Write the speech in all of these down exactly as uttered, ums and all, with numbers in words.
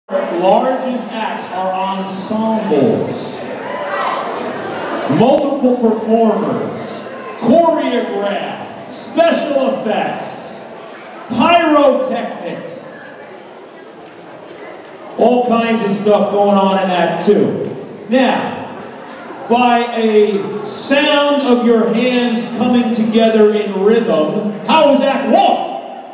largest acts are ensembles, multiple performers, choreograph, special effects, pyrotechnics, all kinds of stuff going on in Act Two. Now, by a sound of your hands coming together in rhythm, how was Act One?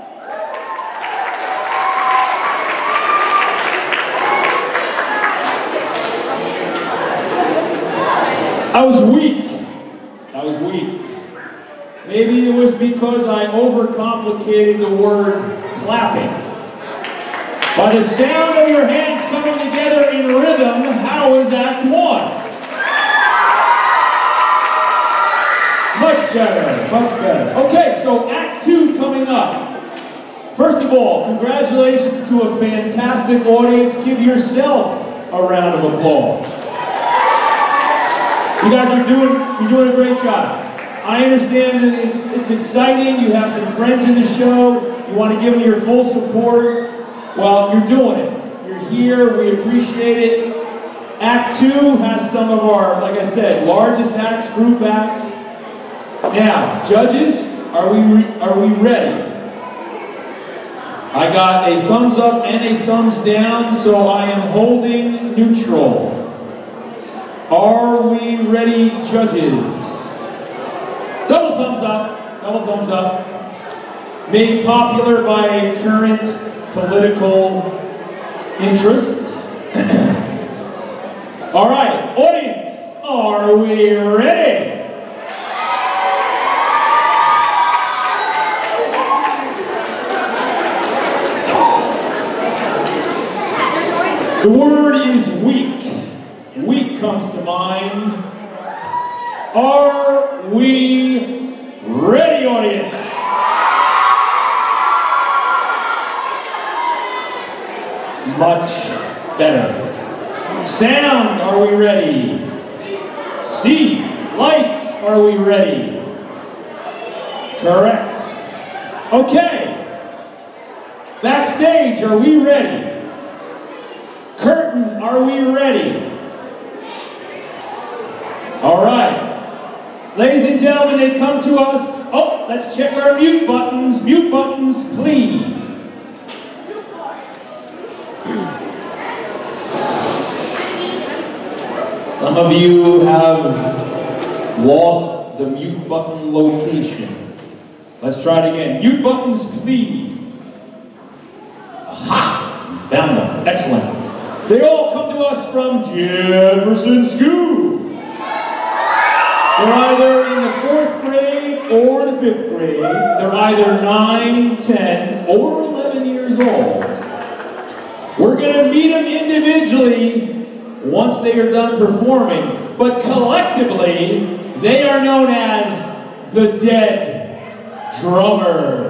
I was weak. I was weak. Maybe it was because I overcomplicated the word clapping. By the sound of your hands coming together in rhythm, how is Act One? Much better, much better. Okay, so Act Two coming up. First of all, congratulations to a fantastic audience. Give yourself a round of applause. You guys are doing, you're doing a great job. I understand that it's, it's exciting. You have some friends in the show. You want to give them your full support. Well, you're doing it. You're here. We appreciate it. Act Two has some of our, like I said, largest acts, group acts. Now, judges, are we re are we ready? I got a thumbs up and a thumbs down, so I am holding neutral. Are we ready, judges? Double thumbs up, double thumbs up. Made popular by a current political interest. All right, audience, are we ready? The word is weak. Weak comes to mind. Are we ready, audience? Much better. Sound, are we ready? See, lights, are we ready? Correct. Okay. Backstage, are we ready? Curtain, are we ready? All right. Ladies and gentlemen, they come to us. Oh, let's check our mute buttons. Mute buttons, please. Some of you have lost the mute button location. Let's try it again. Mute buttons, please. Aha! You found them. Excellent. They all come to us from Jefferson School. They're either in the fourth grade or the fifth grade. They're either nine, ten, or eleven years old. We're going to meet them individually once they are done performing, but collectively, they are known as the Dead Drummers.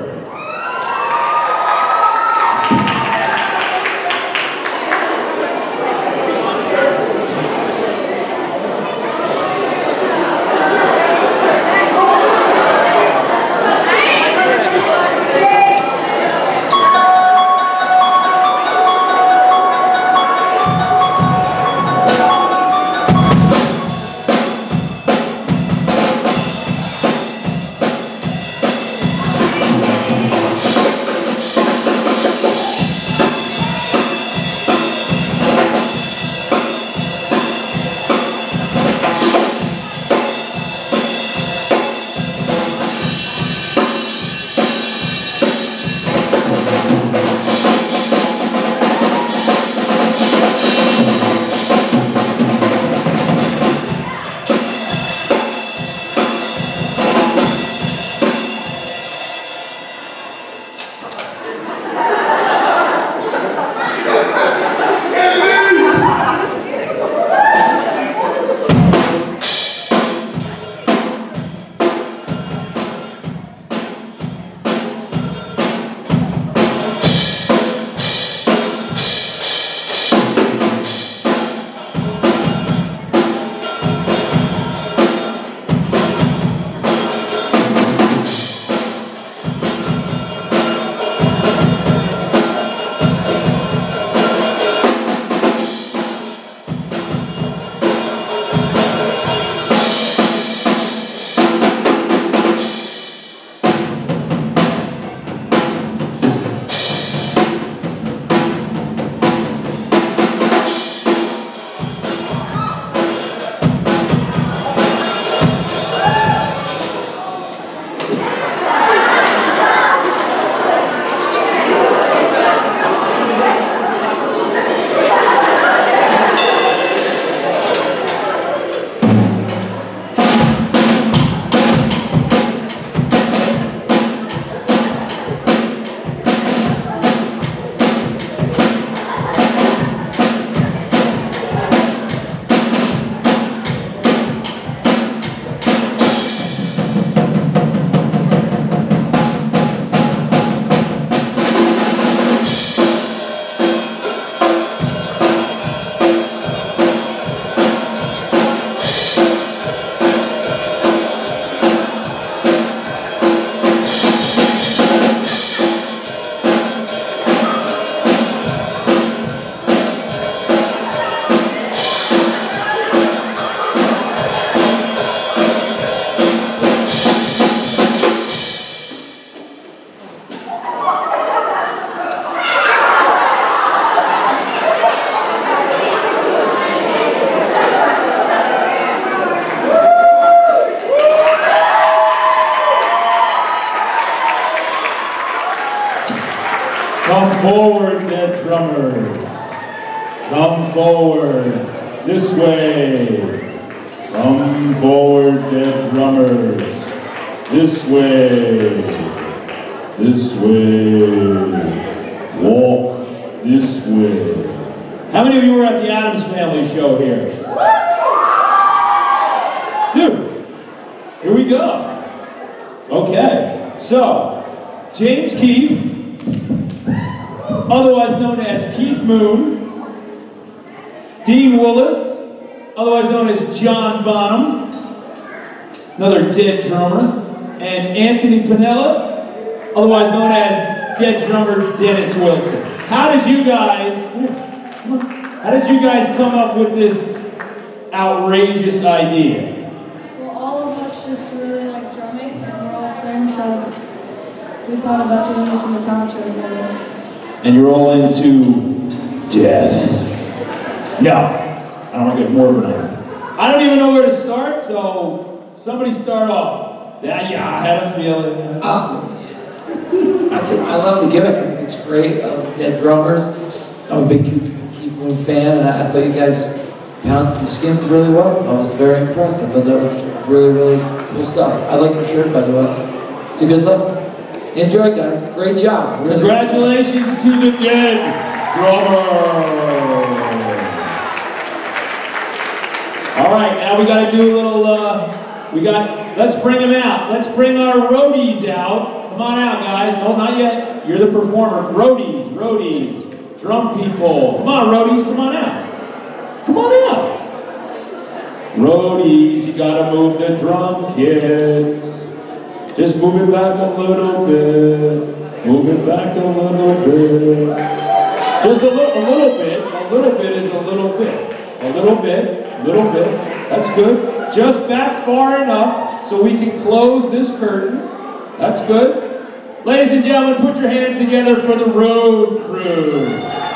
forward, dead drummers. Come forward. This way. Come forward, dead drummers. This way. This way. Walk this way. How many of you were at the Addams Family show here? Dude, here we go. Okay, so, James Keith, otherwise known as Keith Moon, Dean Willis, otherwise known as John Bonham, another dead drummer, and Anthony Pinella, otherwise known as dead drummer Dennis Wilson. How did you guys, how did you guys come up with this outrageous idea? Well, all of us just really like drumming, and we're all friends, so we thought about doing this in the talent show together. And you're all into death. No, I don't want to get morbid on it. I don't even know where to start, so somebody start off. Yeah, yeah, I had a feeling. Uh, I, t I love the gimmick. I think it's great. I love dead drummers. I'm a big Keith Moon fan, and I, I thought you guys pounded the skins really well. I was very impressed. I thought that was really, really cool stuff. I like your shirt, by the way. It's a good look. Enjoy, guys. Great job. Really Congratulations to the dead drummer. All right, now we got to do a little, uh, we got, let's bring them out. Let's bring our roadies out. Come on out, guys. No, not yet. You're the performer. Roadies, roadies, drum people. Come on, roadies, come on out. Come on out. Roadies, you got to move the drum kits. Just move it back a little bit. Move it back a little bit. Just a little, a little bit. A little bit is a little bit. A little bit. A little bit. That's good. Just back far enough so we can close this curtain. That's good. Ladies and gentlemen, put your hands together for the road crew.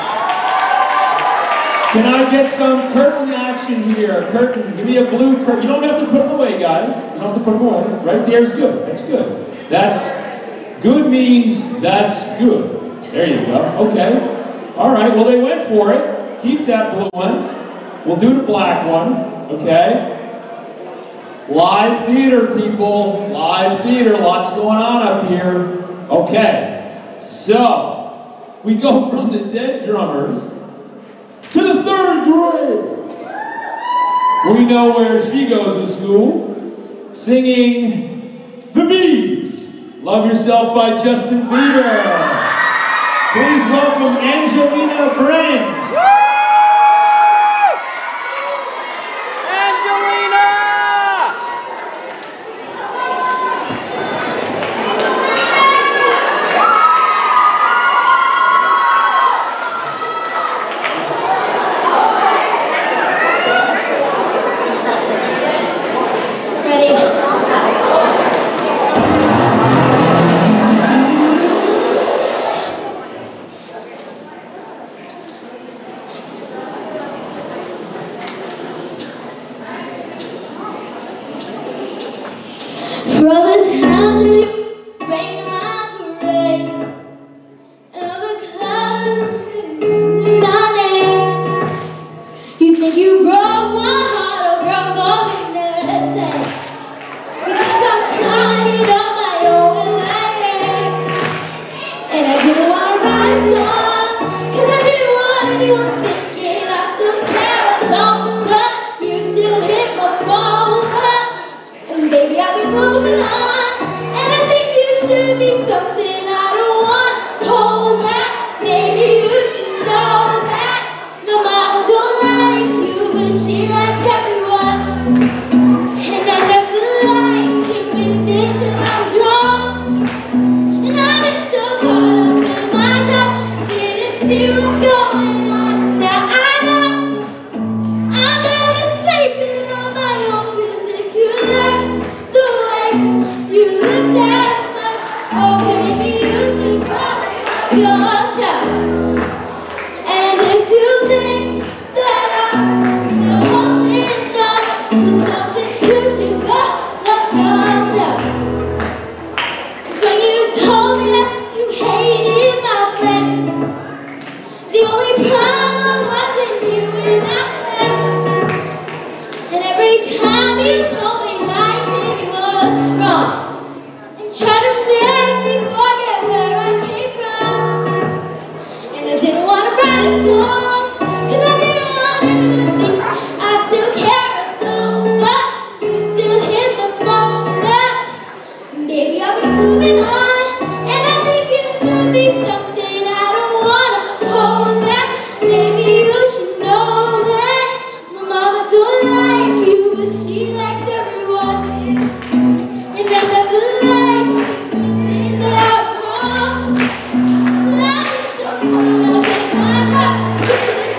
Can I get some curtain action here? Curtain. Give me a blue curtain. You don't have to put them away, guys. You don't have to put them away. Right there's good. That's good. That's good means that's good. There you go. Okay. All right. Well, they went for it. Keep that blue one. We'll do the black one. Okay. Live theater, people. Live theater. Lots going on up here. Okay. So, we go from the dead drummers to the third grade. We know where she goes to school. Singing The Bees. Love Yourself by Justin Bieber. Please welcome Angelina Brennan.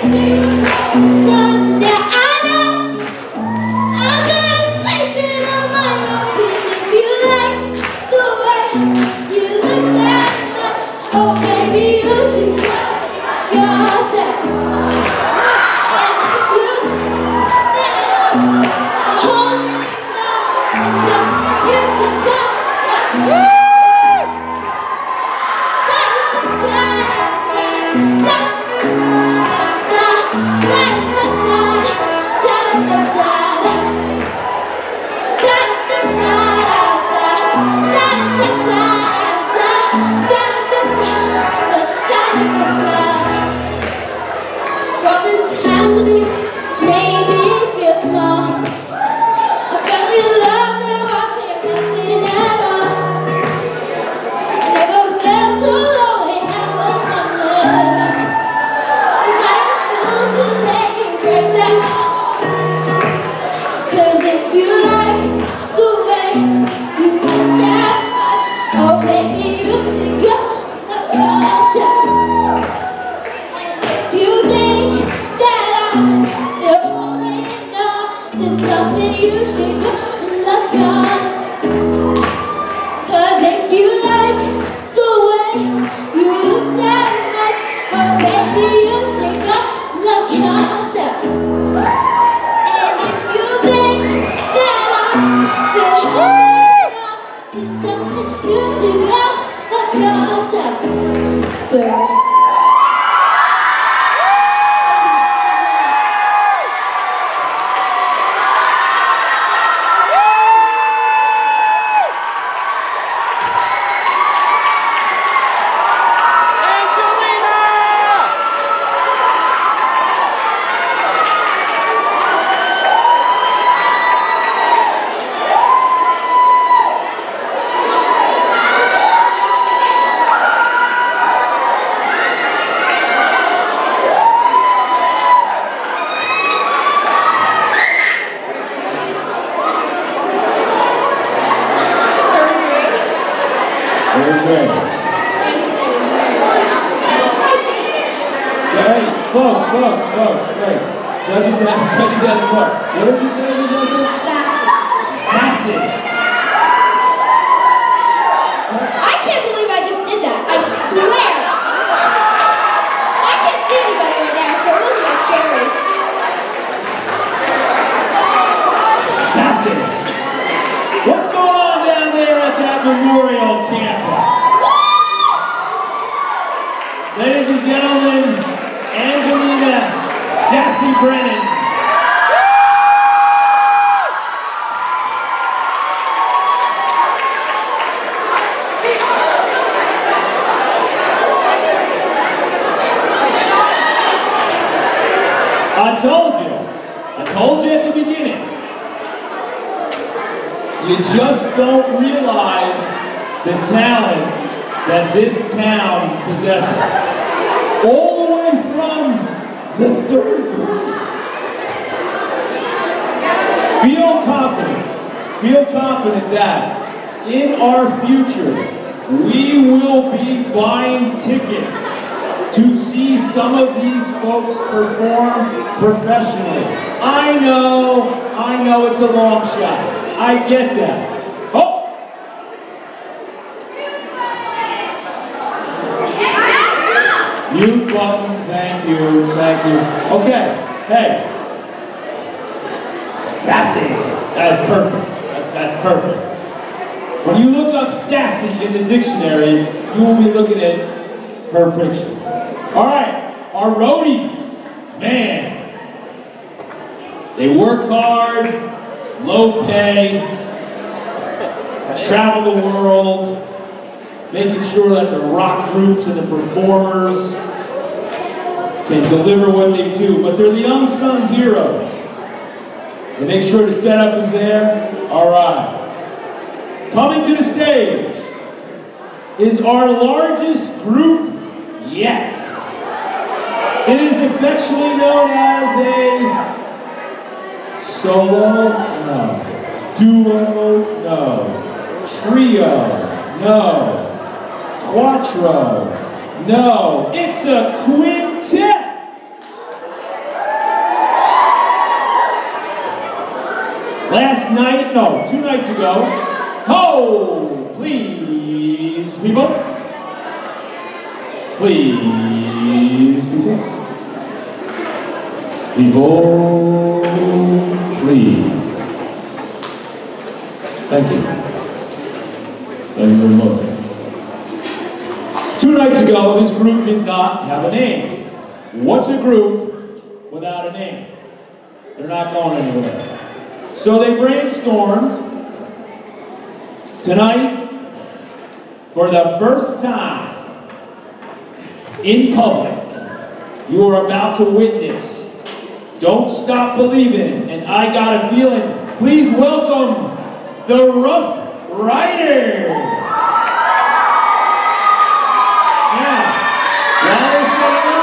Groups and the performers can deliver what they do, but they're the unsung heroes. And make sure the setup is there. All right. Coming to the stage is our largest group yet. It is affectionately known as a solo, no. Duo, no. Trio, no. Quattro, no. It's a quintet. Last night, no, two nights ago, ho, please, people. Please, people. People, please. Thank you. Thank you very much. Two nights ago, this group did not have a name. What's a group without a name? They're not going anywhere. So they brainstormed tonight, for the first time in public, you are about to witness Don't Stop Believing, and I Got a Feeling. Please welcome the Rough Riders. Now, while they're setting up,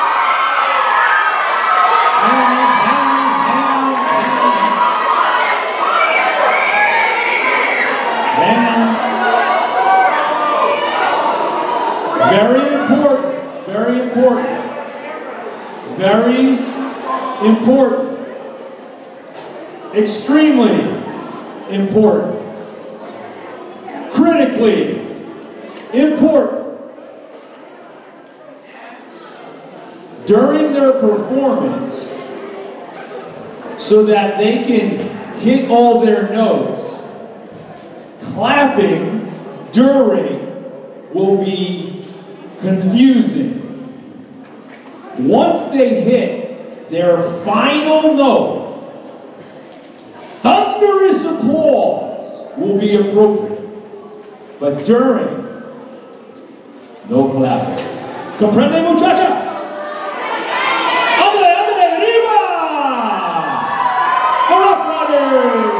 very important, very important, very important, extremely important, critically important. During their performance, so that they can hit all their notes, clapping during will be confusing. Once they hit their final note, thunderous applause will be appropriate. But during, no clapping. Comprende, muchacha? Andre, Andre, arriba! The Rough Riders!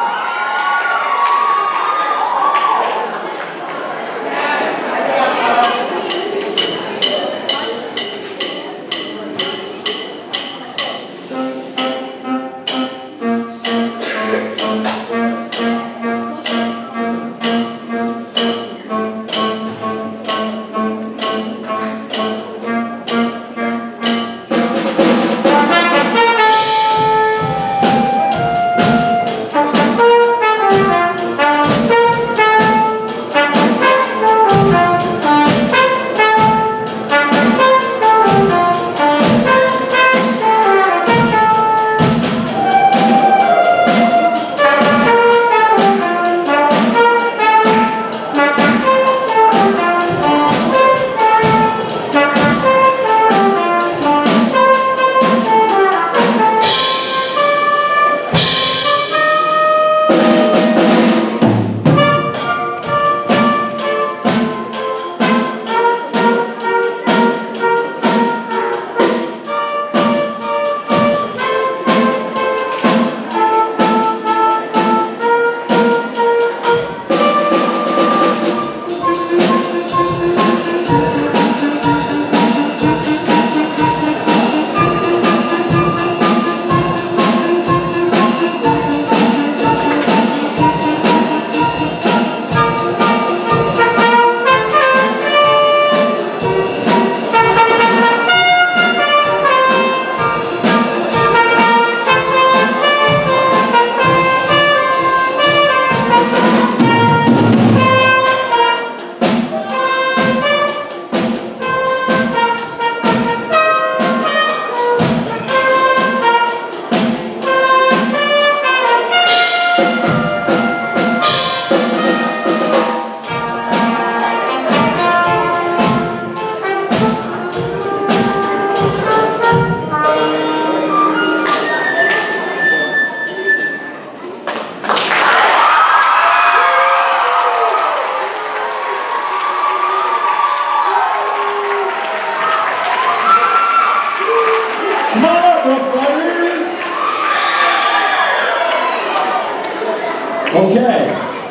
Okay.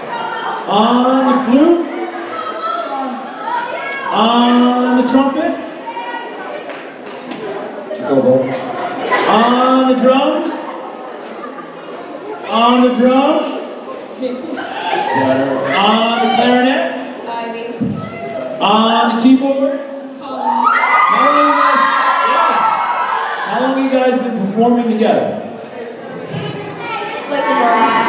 On the flute? On the trumpet? On the drums? On the drum? On the clarinet? On the keyboard? How long you guys, yeah. How long have you guys been performing together? Like a ball.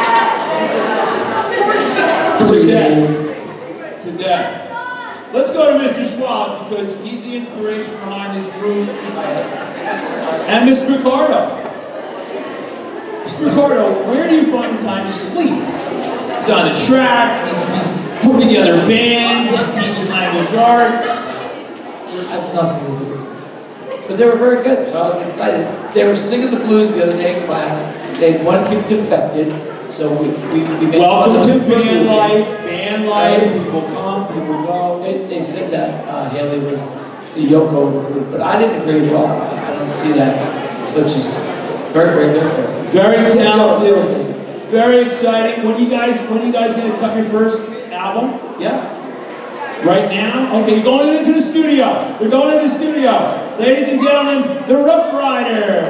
Three Today. days. Today. Let's go to Mister Schwab because he's the inspiration behind this group. And Mister Ricardo. Mister Ricardo, where do you find the time to sleep? He's on the track, he's, he's putting together bands, he's teaching language arts. I have nothing to do. But they were very good, so I was excited. They were singing the blues the other day in class. They had one kid defected, so we, we, we made Welcome fun to of them. band life, band life, people come, people go. They, they said that uh, Haley was the Yoko of the group, but I didn't agree at all. I don't see that, which is very, very good. Very talented, very exciting. When you guys, when are you guys going to cut your first album? Yeah? Right now? Okay, you're going into the studio. They're going into the studio. Ladies and gentlemen, the Rough Riders.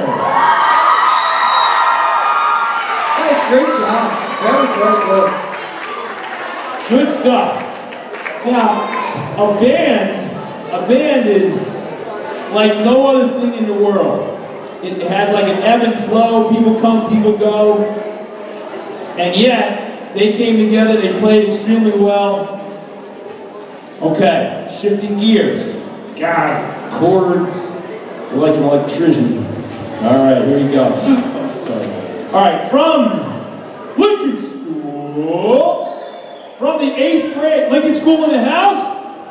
Guys, great job. Very, very good. Good stuff. Now, a band, a band is like no other thing in the world. It has like an ebb and flow, people come, people go. And yet, they came together, they played extremely well. Okay, shifting gears. God, chords, you're like an electrician. All right, here you go. Sorry. All right, from Lincoln School, from the eighth grade, Lincoln School in the house?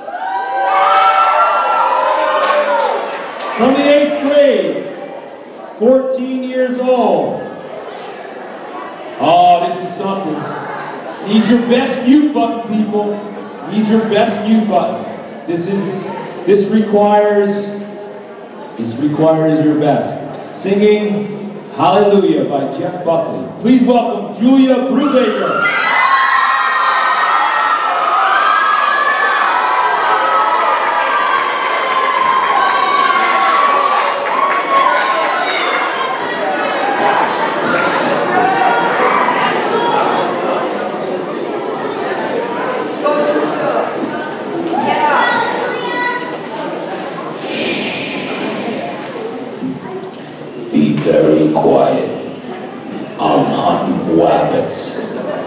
From the eighth grade. fourteen years old. Oh, this is something. Need your best mute button, people. Need your best mute button. This is, this requires, this requires your best. Singing Hallelujah by Jeff Buckley. Please welcome Julia Brubaker. Very quiet. I'm hunting rabbits.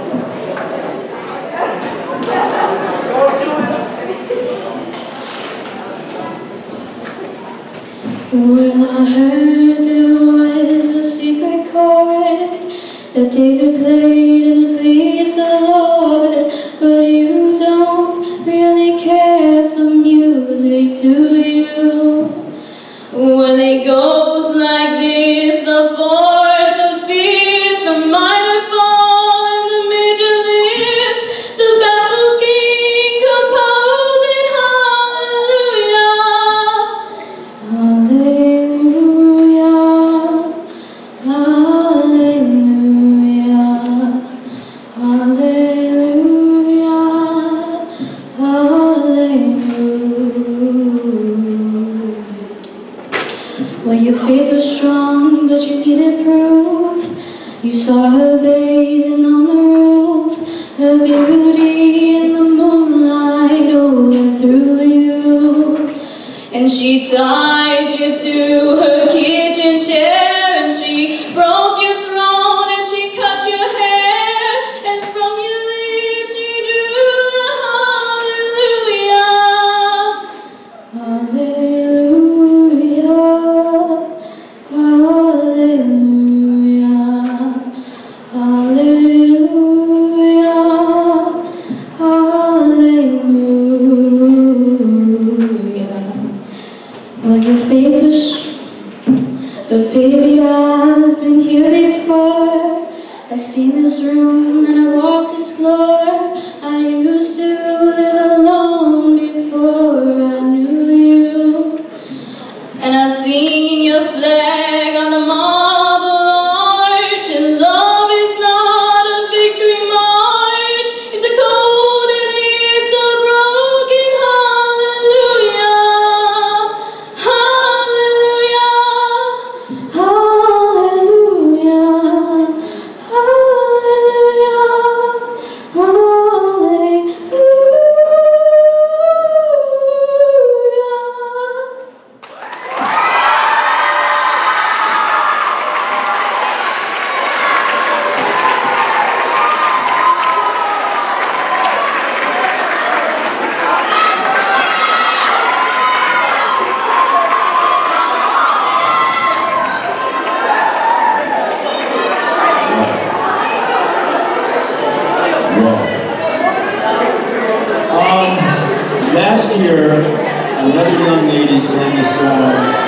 Well, I heard there was a secret chord that David played and it pleased the Lord. But you don't really care for music, do you? Well, it goes like this: the fourth, the fifth, the minor fall, and the major lift. The baffled king composing hallelujah, hallelujah, hallelujah, hallelujah, hallelujah. Well, your faith was strong, but you needed proof. You saw her bathing on the roof, her beauty in the moonlight overthrew you. And she tied you to her kitchen chair, and she broke your throne, and she cut your hair, and from your lips she drew the hallelujah, hallelujah, hallelujah, hallelujah, hallelujah. Well, your faith was, but baby, I've been here before. I've seen this room and I walked this floor. I used to live alone before I knew you. And I've seen your flag on the marble arch. And love is not a victory march. It's a cold and it's a broken hallelujah. Hallelujah. Hallelujah. Hallelujah. last year, another young lady sang a song.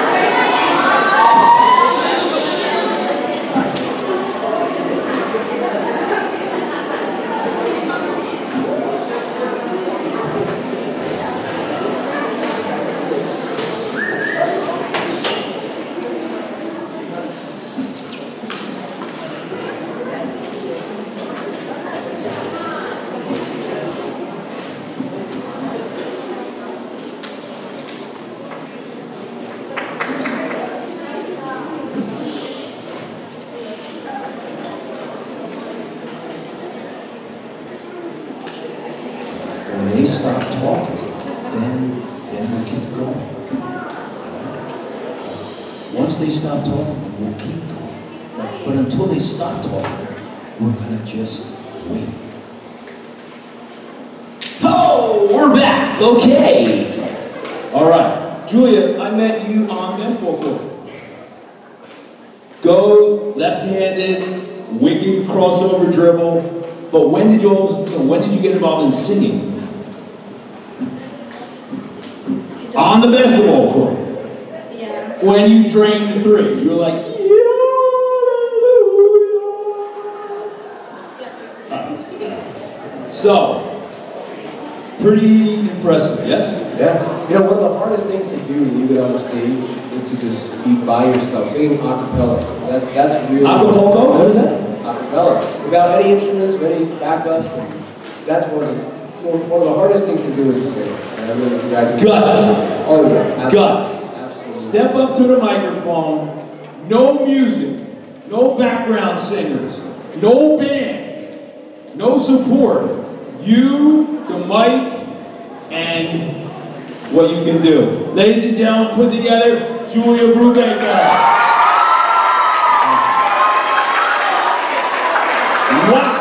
When they stop talking, then, then we'll keep going. Once they stop talking, we'll keep going. But until they stop talking, we're gonna just wait. Oh, we're back, okay. All right, Julia, I met you on basketball court. Go left-handed, wicked crossover dribble. But when did you, always, you know, when did you get involved in singing? On the basketball court. Yeah. When you drained the three, you were like, hallelujah. So, pretty impressive, yes? Yeah. You know, one of the hardest things to do when you get on the stage is to just be by yourself, singing a cappella. That's, that's really Acapulco? What is that? Acapella. Without any instruments, any backup. That's one of the, one of the hardest things to do as a singer. And I really congratulate you. Guts. Oh, yeah. Absolutely. Guts. Absolutely. Step up to the microphone. No music. No background singers. No band. No support. You, the mic, and what you can do. Ladies and gentlemen, put together Julia Brubaker. Wow.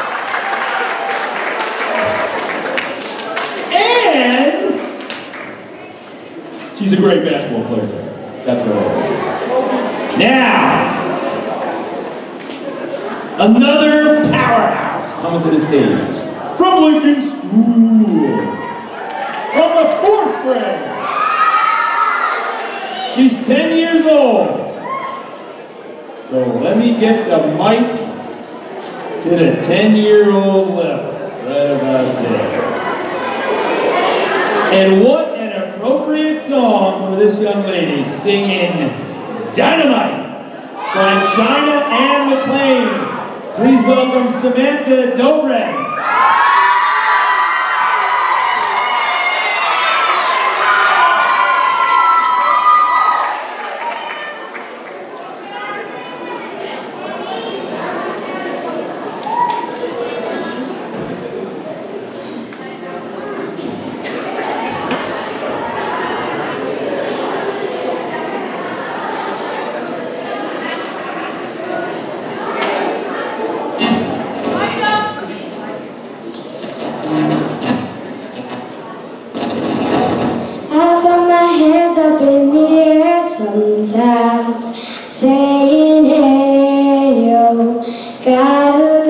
And she's a great basketball player too. That's right. Now, another powerhouse coming to the stage from Lincoln School. From the fourth grade. She's ten years old. So let me get the mic to the ten-year-old level, right about there. And what an appropriate song for this young lady, singing Dynamite by China Ann McLean. Please welcome Samantha Dobres. Sometimes saying, hey, yo, gotta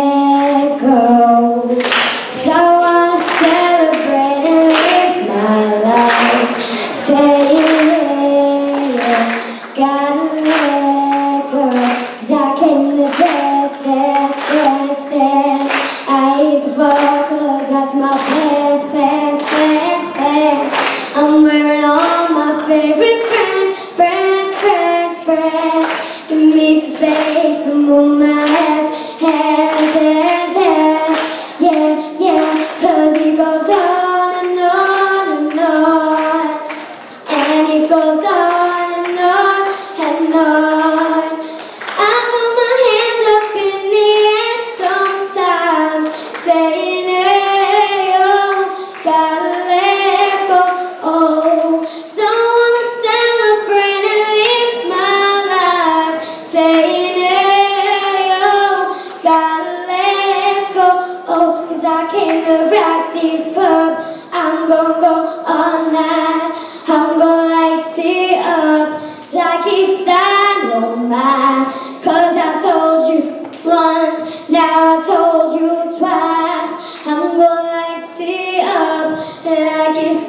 let go. 'Cause I wanna celebrate and live my life. Saying, hey, yo, gotta let go. 'Cause I came to dance, dance, dance, dance. I hate the vocals, that's my pants, pants, pants, pants. I'm wearing all my favorite brands, brands, brands, brands. Give me some space to move my hands, hands, hands, hands. Yeah, yeah, 'cause he goes on and on and on. And it goes on and on and on. I put my hands up in the air sometimes, saying, hey, oh, gotta let go. Oh, don't wanna celebrate and live my life, saying, hey, oh, gotta let go. Oh, 'cause I came to rock this club. I'm gonna go all night. I'm gonna light it up like it's dynamite. 'Cause I told you once, now I told you twice. I'm gonna light it up like it's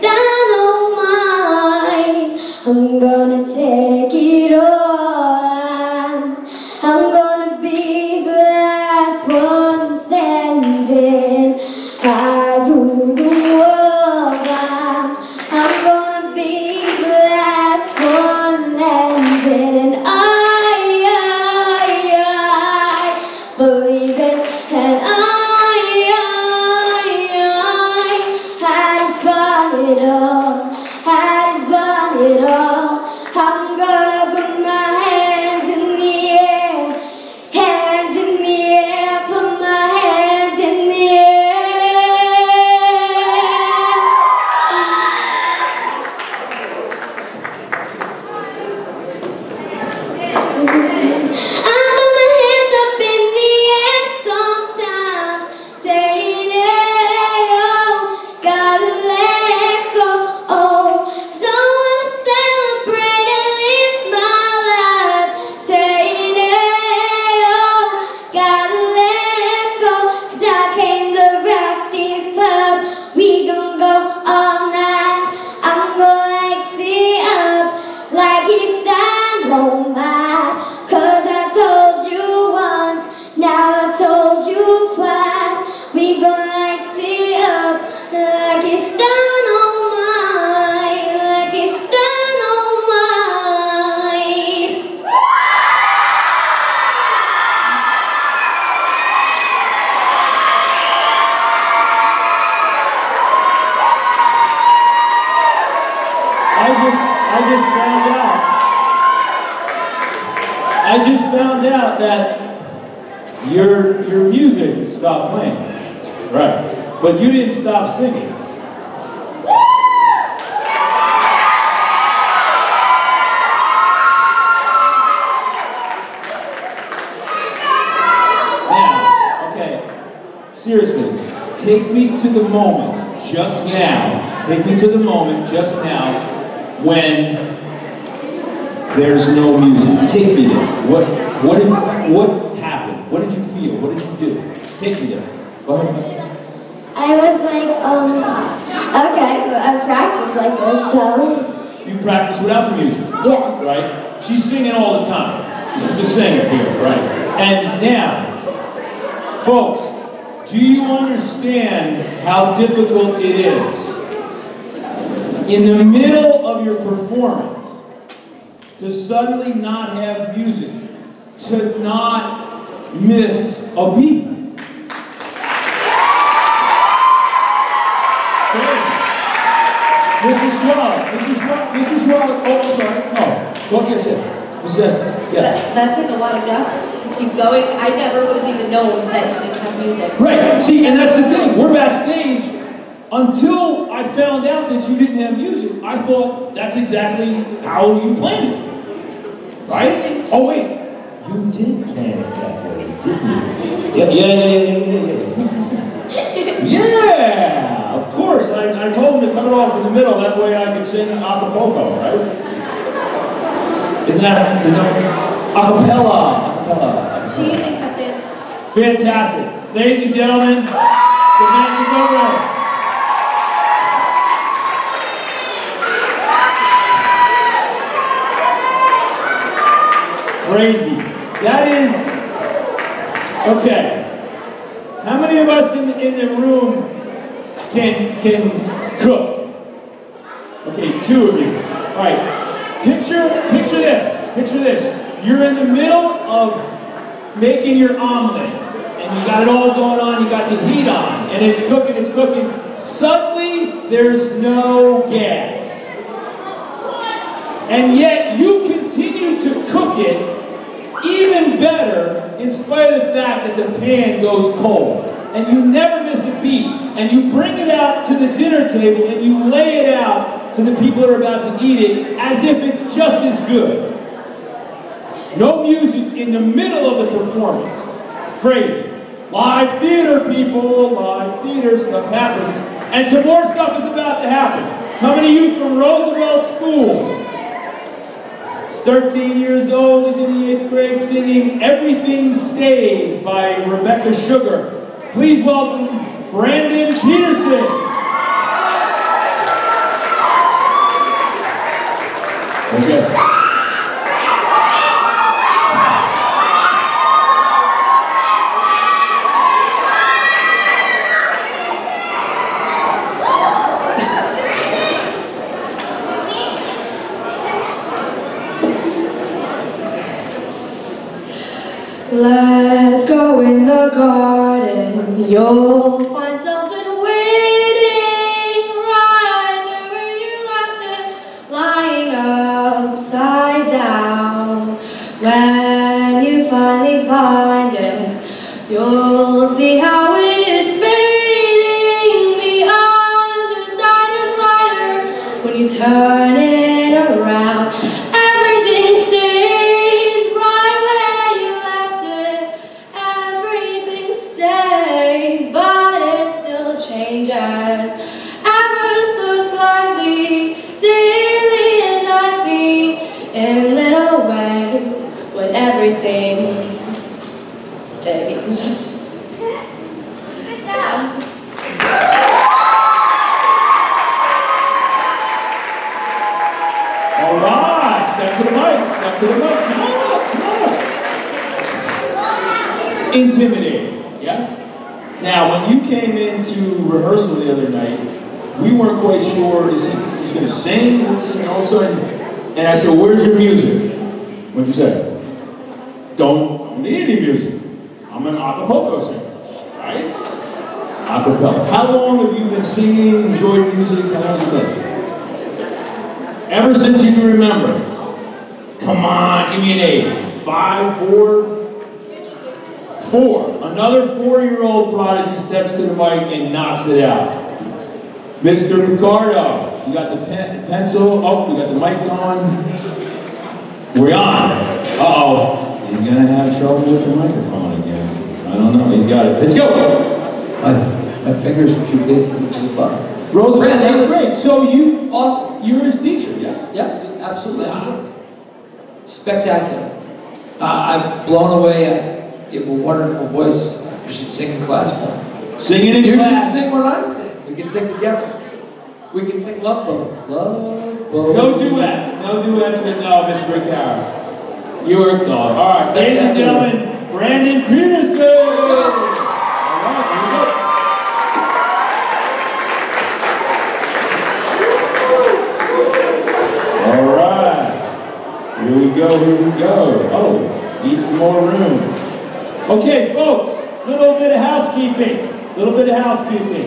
I just found out that your, your music stopped playing. Right. But you didn't stop singing. Now, okay, seriously, take me to the moment just now, take me to the moment just now when there's no music. Take me there. What, what, did, what happened? What did you feel? What did you do? Take me there. Go ahead. I was like, um, okay, I practice like this, so... You practice without the music? Yeah. Right? She's singing all the time. She's a singer here, right? And now, folks, do you understand how difficult it is in the middle of your performance to suddenly not have music, to not miss a beat? Missus Schwab, Missus Schwab, Missus Schwab, oh, I'm sorry, no, go ahead, yes, Missus Estes, yes. That, that took a lot of guts to keep going. I never would have even known that you didn't have music. Right, see, and that's the thing, we're backstage. Until I found out that you didn't have music, I thought that's exactly how you planned it. Right? Oh, wait, you did plan it that way, didn't you? Yeah, yeah, yeah, yeah, yeah, yeah. Yeah, of course. I, I told him to cut it off in the middle, that way I could sing acapella, right? Isn't that, isn't that acapella? Acapella. She even cut it. Fantastic. Ladies and gentlemen, Samantha Gomez. Crazy. That is, okay. How many of us in, in the room can, can cook? Okay, two of you. All right, picture, picture this, picture this. You're in the middle of making your omelet, and you got it all going on, you got the heat on, and it's cooking, it's cooking. Suddenly, there's no gas. And yet, you continue to cook it even better in spite of the fact that the pan goes cold. And you never miss a beat. And you bring it out to the dinner table and you lay it out to the people that are about to eat it as if it's just as good. No music in the middle of the performance. Crazy. Live theater, people. Live theater stuff happens. And some more stuff is about to happen. Coming to you from Roosevelt School. thirteen years old, is in the eighth grade, singing Everything Stays by Rebecca Sugar. Please welcome Brandon Peterson. Okay. Let's go in the garden, you'll find something waiting right there where you left it, lying upside down. When you finally find it, you'll see how it's fading. The underside is lighter when you turn it around. Everything stays right where you left it. Everything stays, but it still changes ever so slightly, daily and nightly, in little ways, when everything stays. Good job. All right, step to the mic, step to the mic. Come on, come on. Intimidating, yes? Now, when you came into rehearsal the other night, we weren't quite sure, is he he's going to sing? And all of a sudden, and I said, well, where's your music? What'd you say? Don't, don't need any music. I'm an acapella singer, right? Acapella. How long have you been singing, enjoyed music? How long has it been? Ever since you can remember. Come on, give me an age. Five, four, four. Another four-year-old prodigy steps to the mic and knocks it out. Mister Ricardo, you got the pen, pencil. Oh, you got the mic on. We're on. Uh-oh. He's gonna have trouble with the microphone again. I don't know. He's got it. Let's go. My, my fingers are too big for these little buttons. Roosevelt, that was great. So you, Awesome. you're his teacher, yes? Yes, absolutely. Spectacular. Uh, I've blown away. I, you have a wonderful voice. You should sing in class more. Singing in You class. should sing when I sing. We can sing together. We can sing Love Boat. Love Boat. No duets. No duets with no Mister Rick Harris. You were excellent. All right, ladies and gentlemen, Brandon Peterson. All right, here we go. All right, here we go, here we go. Oh, need some more room. Okay, folks, a little bit of housekeeping. A little bit of housekeeping.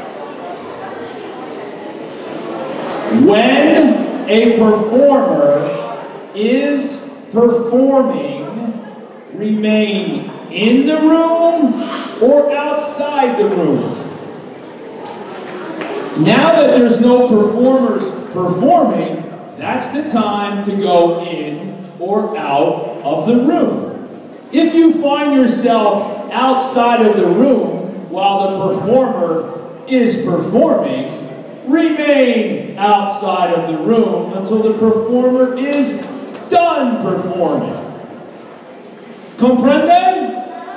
When a performer is performing, remain in the room or outside the room. Now that there's no performers performing, that's the time to go in or out of the room. If you find yourself outside of the room while the performer is performing, remain outside of the room until the performer is done performing. Comprende?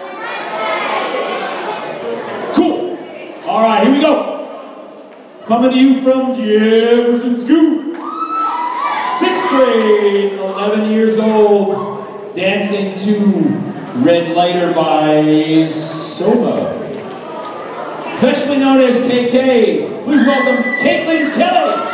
Cool. All right, here we go. Coming to you from Jefferson School. Sixth grade, eleven years old, dancing to Red Lighter by Soma. Affectionately known as K K. Please welcome Caitlin Kelly.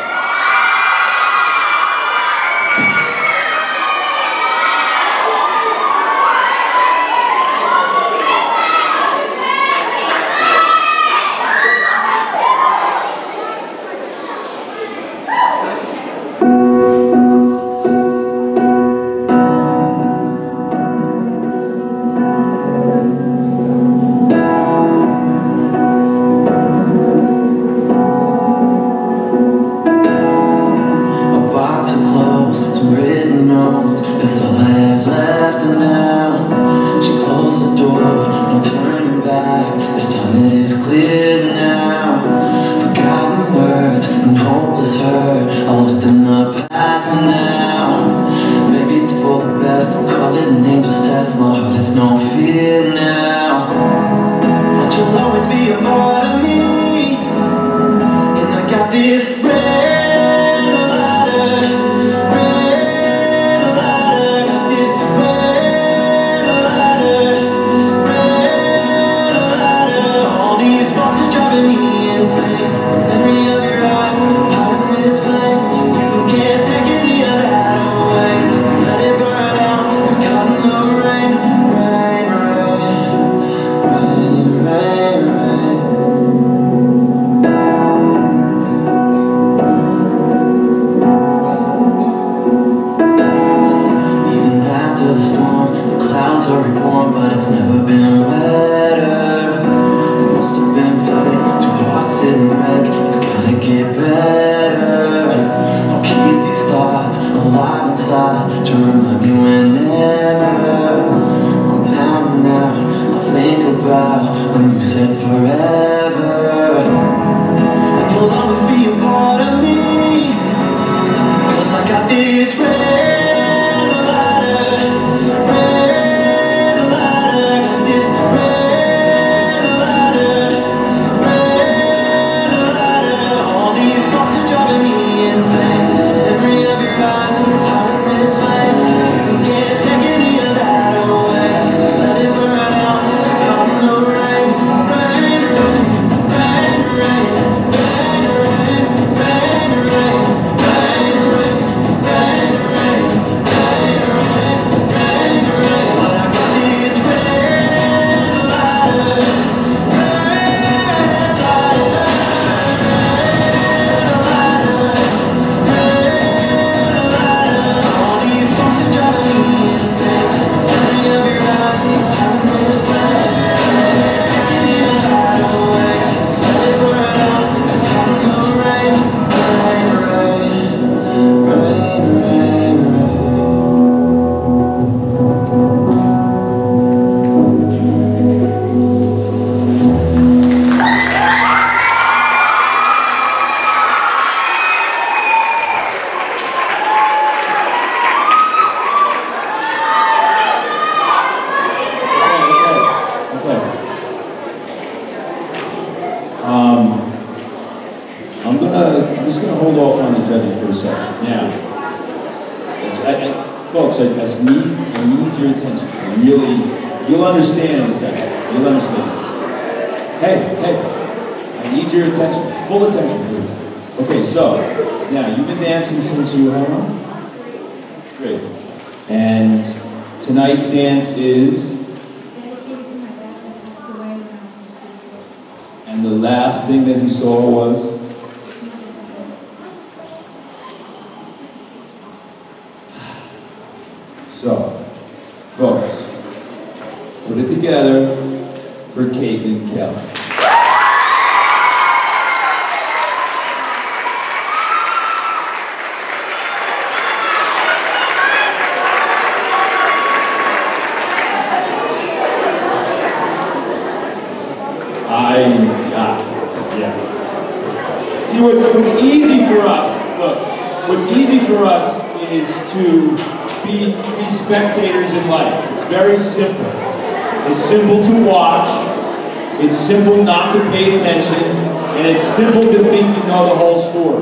Thank second. Now, I, I, folks, I, I just need, I need your attention. I really, you'll understand in a second. You'll understand. Hey, hey, I need your attention, full attention, please. Okay, so, now, you've been dancing since you were how long? Great. And tonight's dance is? Dedicated to my dad that passed away when I was six. And the last thing that you saw was? So, folks, put it together for Caitlin Kelly. I, yeah, yeah. See, what's, what's easy for us, look, what's easy for us is to be, be spectators in life. It's very simple. It's simple to watch, it's simple not to pay attention, and it's simple to think you know the whole story.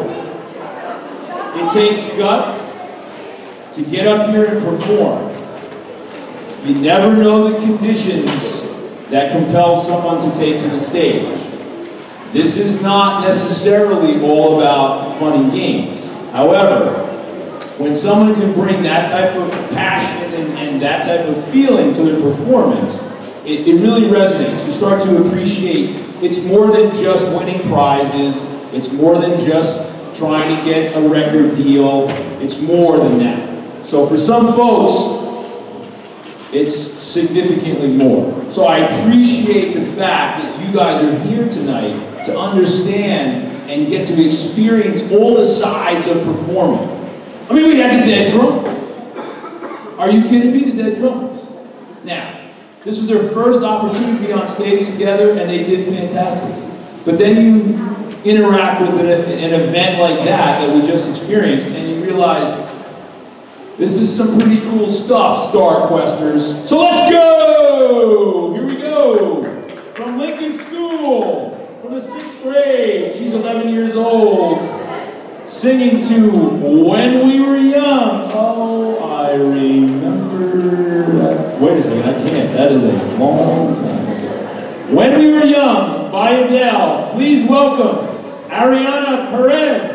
It takes guts to get up here and perform. You never know the conditions that compel someone to take to the stage. This is not necessarily all about fun and games. However, when someone can bring that type of passion and, and that type of feeling to their performance, it, it really resonates. You start to appreciate it's more than just winning prizes, it's more than just trying to get a record deal, it's more than that. So for some folks, it's significantly more. So I appreciate the fact that you guys are here tonight to understand and get to experience all the sides of performing. I mean, we had the dead drum. Are you kidding me? The dead drummers. Now, this was their first opportunity to be on stage together, and they did fantastic. But then you interact with an, an event like that that we just experienced, and you realize this is some pretty cool stuff, Starquesters. So let's go! Here we go. From Lincoln School, from the sixth grade. She's eleven years old, singing to When We Were Young. Oh, I remember that. Wait a second, I can't. That is a long time ago. When We Were Young by Adele. Please welcome Ariana Perez.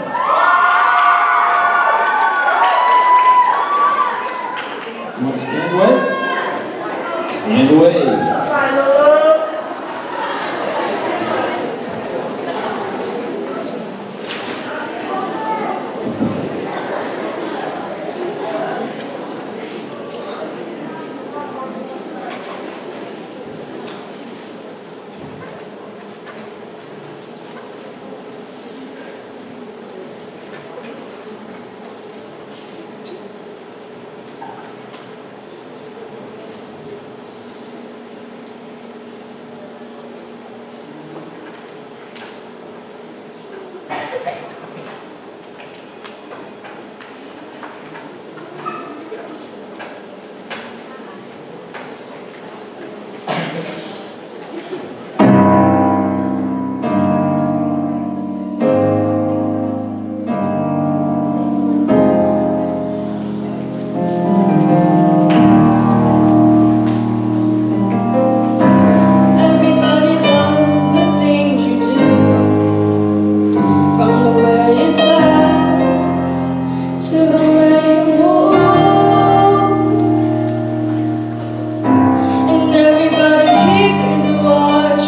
You want to stand away? Stand away. Watch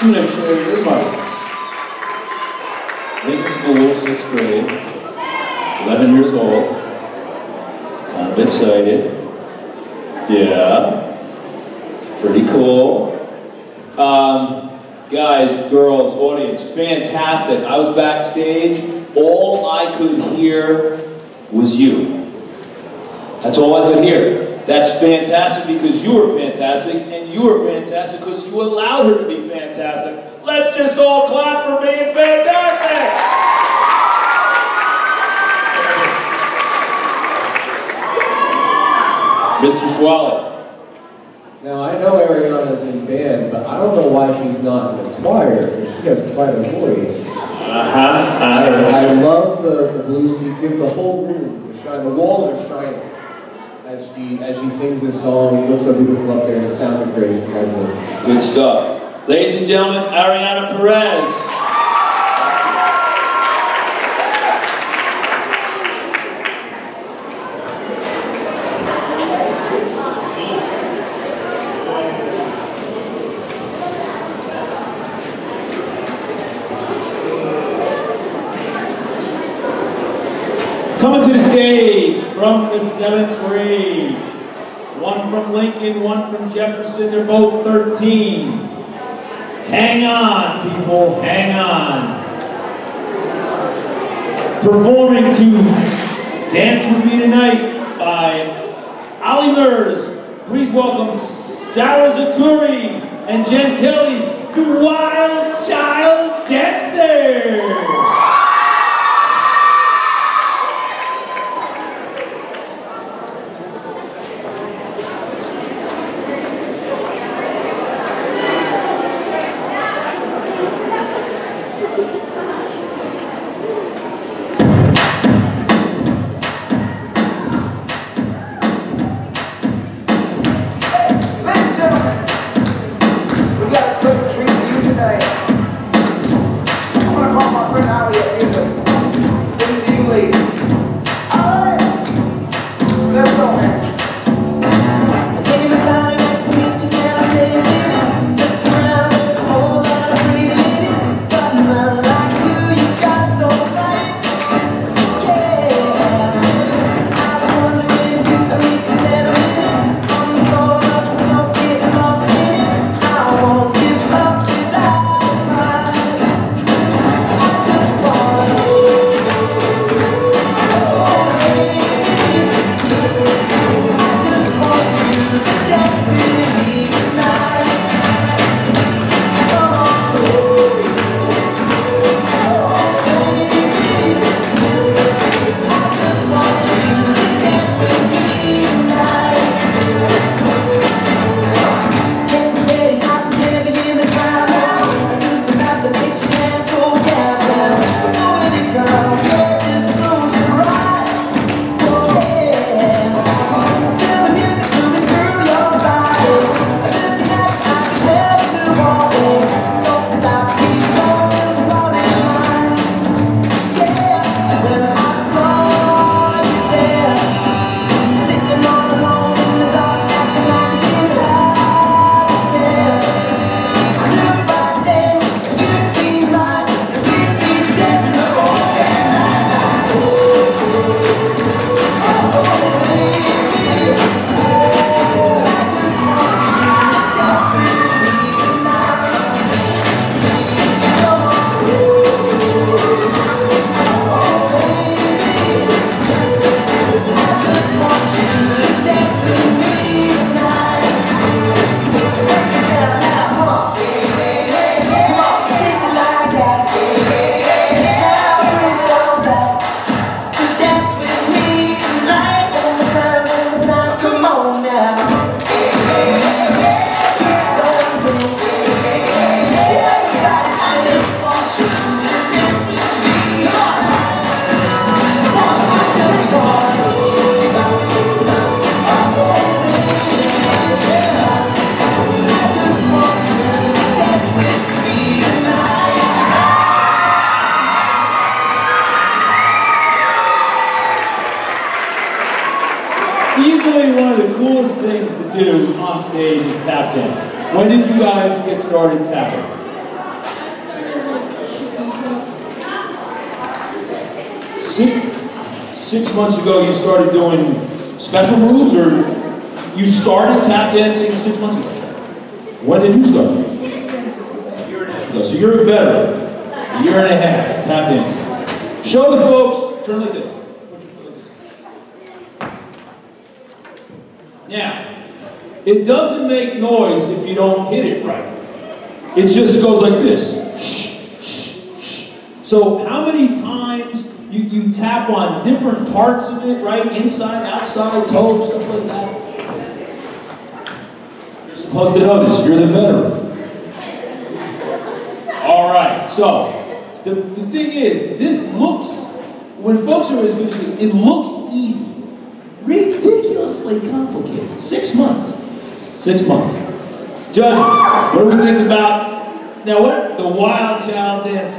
I'm going to show you everybody. Lyndhurst School, sixth grade, eleven years old. Kind of excited. Yeah. Pretty cool. Um, guys, girls, audience, fantastic. I was backstage. All I could hear was you. That's all I could hear. That's fantastic because you were fantastic, and you were fantastic because you allowed her to be fantastic. Let's just all clap for being fantastic! Mister Schwalik. Now, I know Ariana's in band, but I don't know why she's not in the choir, because she has quite a voice. Uh-huh. I, I love the, the blue sequins, the whole room, the shine, the walls are shining. As she, as she sings this song, it looks so beautiful up there, and it sounded great. Congratulations. Good stuff. Ladies and gentlemen, Ariana Perez. Coming to the stage from the seventh grade. One from Lincoln, one from Jefferson, they're both thirteen. Hang on, people, hang on. Performing to Dance With Me Tonight by Lyndhurst. Please welcome Sarah Zakuri and Jen Kelly, the Wild Child Dancers. Easily one of the coolest things to do on stage is tap dance. When did you guys get started tapping? Six, six months ago, you started doing special moves, or you started tap dancing six months ago? When did you start? A year and a half ago. So you're a veteran. A year and a half tap dancing. Show the folks. Turn like this. Now, it doesn't make noise if you don't hit it right. It just goes like this. So how many times you, you tap on different parts of it, right? Inside, outside, toes, stuff like that. You're supposed to notice, you're the veteran. All right, so the, the thing is, this looks, when folks are as good as you, it looks easy. Ridiculously complicated. Six months. Six months. Judges, what do we think about, now what? The wild child dancers.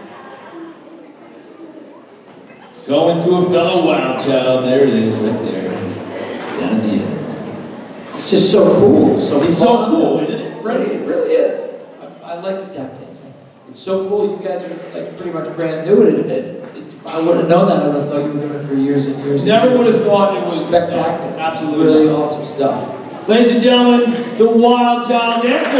Going to a fellow wild child, there it is, right there. Down at the end. It's just so cool. So it's so cool, isn't it? Right, it really is. I, I like the tap dancing. It's so cool. You guys are like pretty much brand new at it. it, it I wouldn't have known that. I would have thought you were doing it for years and years. Never and years. would have thought it was spectacular. Absolutely. Really awesome stuff. Ladies and gentlemen, the wild child dancer.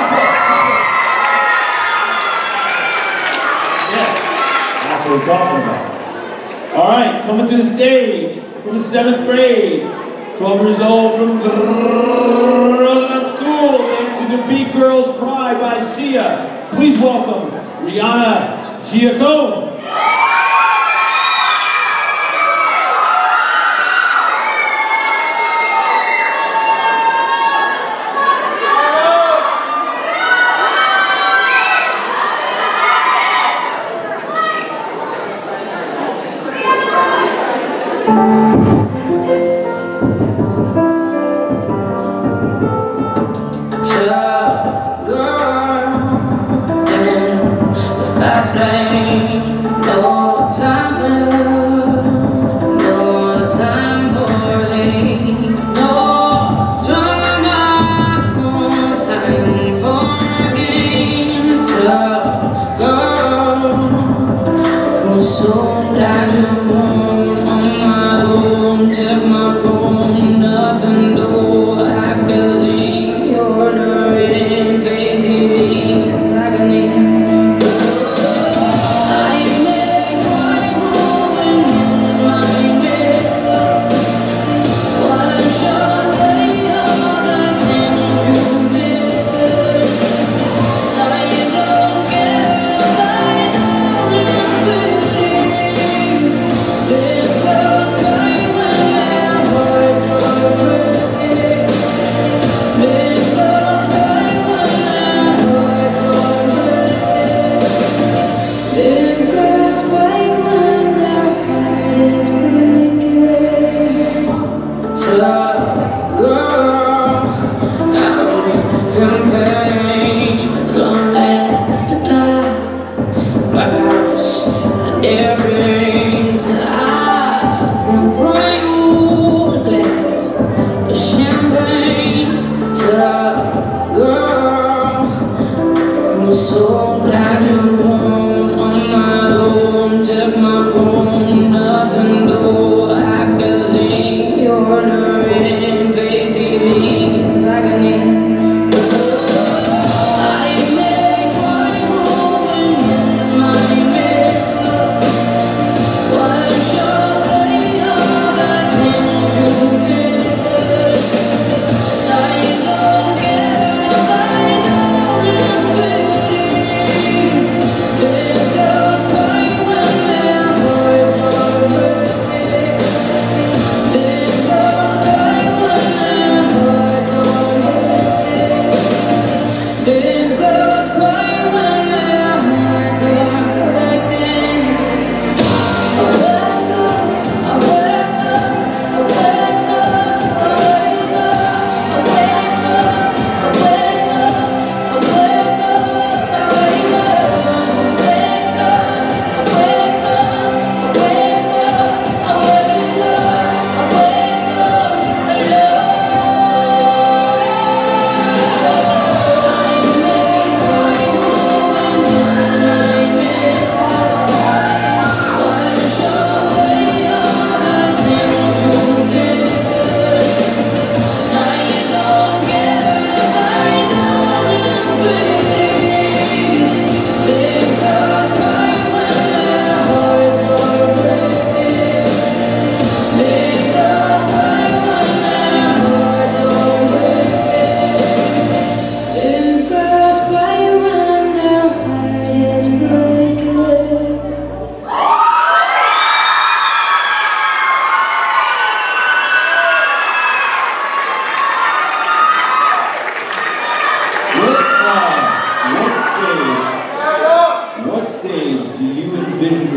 Yeah, that's what we're talking about. All right, coming to the stage from the seventh grade, twelve years old from Lyndhurst School, dancing to Beat Girls Cry by Sia. Please welcome Rihanna Giacone. Girl in the fast lane.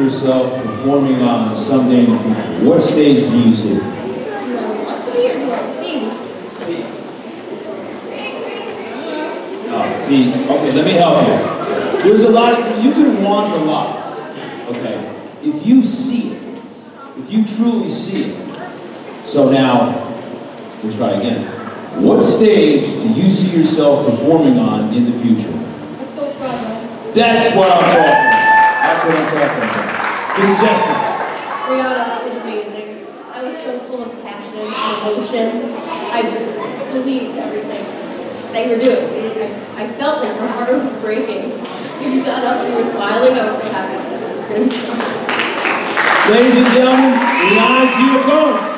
yourself performing on someday in the future? What stage do you see? Do I want to be or do I see? See. Oh, see, okay, let me help you. There's a lot of, you can want a lot, okay? If you see it, if you truly see it. So now, we'll try again. What stage do you see yourself performing on in the future? Let's go with Broadway. That's what I'm talking about. That's what I'm talking about. This is justice. Rihanna, that was amazing. That was so full of passion and emotion. I believed everything that you were doing. I, I felt like my heart was breaking. When you got up and you were smiling, I was so happy that it was going to be. Ladies and gentlemen, Rihanna Giacone.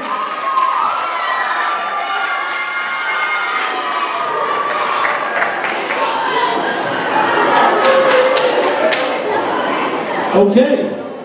Okay.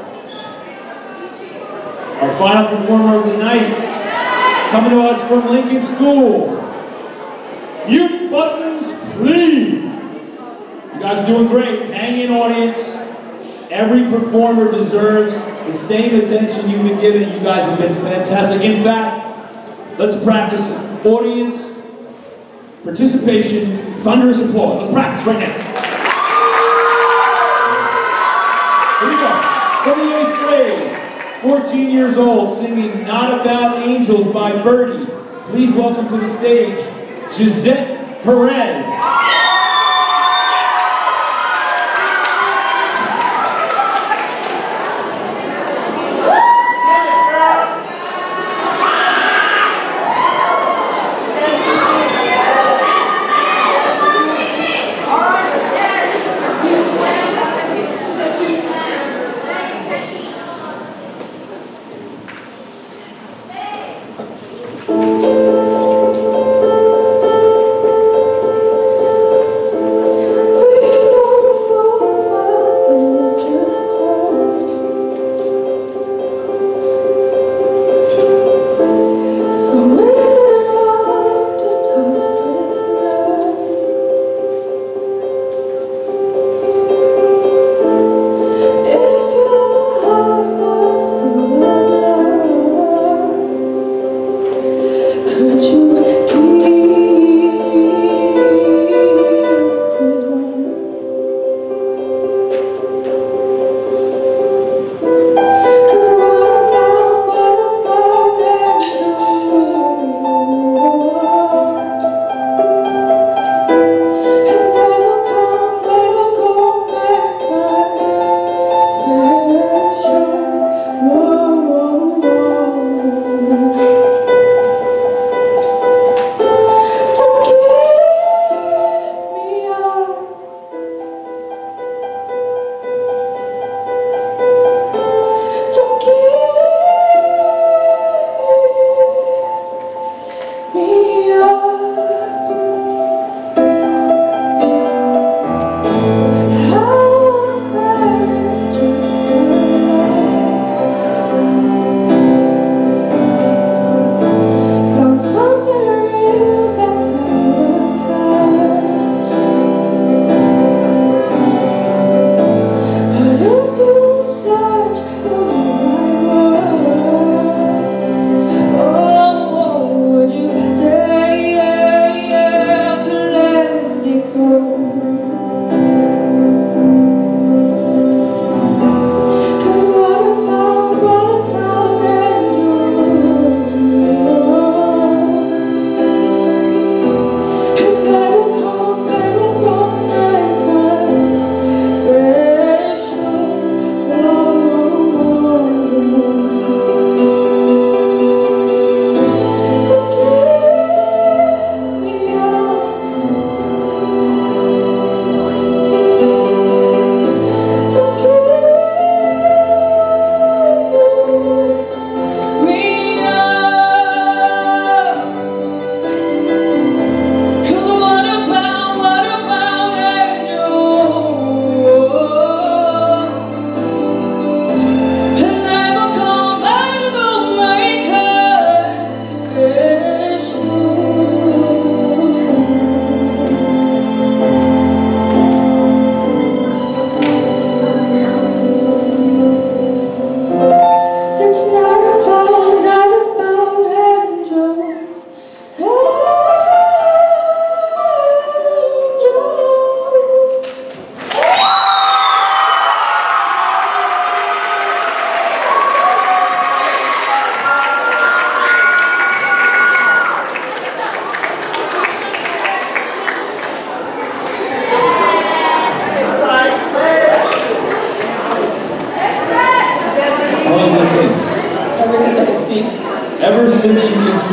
Our final performer of the night, coming to us from Lincoln School. Mute buttons, please. You guys are doing great. Hang in, audience. Every performer deserves the same attention you've been given. You guys have been fantastic. In fact, let's practice audience participation, thunderous applause. Let's practice right now. Here we go. From the eighth grade, fourteen years old, singing Not About Angels by Birdie. Please welcome to the stage, Gisette Perez.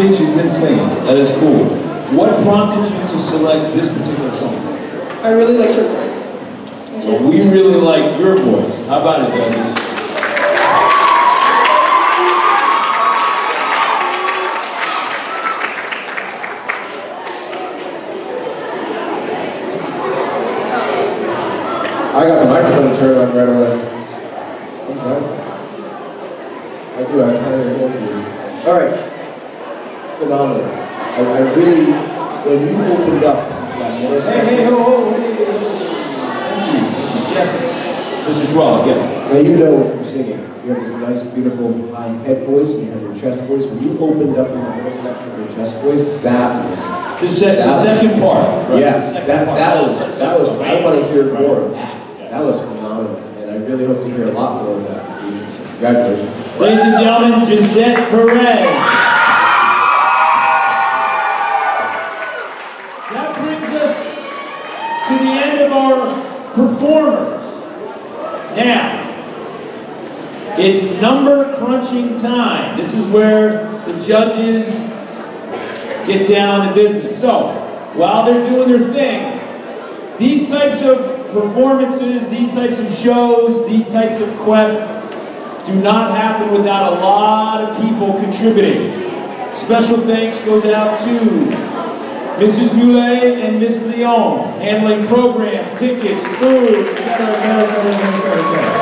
speech you've been singing. That is cool. What prompted you to select this particular song? I really liked your voice. So we really like your voice. How about it, judges? I got the microphone turned on right away. I'm trying to. I do, I kind of know you. All right. Phenomenal. I, I really, when you opened up that middle Hey, hey, ho, ho, hey, hey, ho. Thank you. Yes. This is Rob, yes. Now you know what you're singing. You have this nice, beautiful high head voice, and you have your chest voice. When you opened up in the middle section of your chest voice, that was The, se that the was, second part. Right? Yeah, The second that part. that was that was. I want to hear Right. more of that. That was phenomenal, and I really hope to hear a lot more of that. Congratulations. Ladies and gentlemen, Gisette Perez. That brings us to the end of our performers. Now, it's number crunching time. This is where the judges get down to business. So, while they're doing their thing, these types of performances, these types of shows, these types of quests do not happen without a lot of people contributing. Special thanks goes out to Missus Moulet and Miss Leon, handling programs, tickets, food, et cetera, et cetera, et cetera, et cetera, et cetera.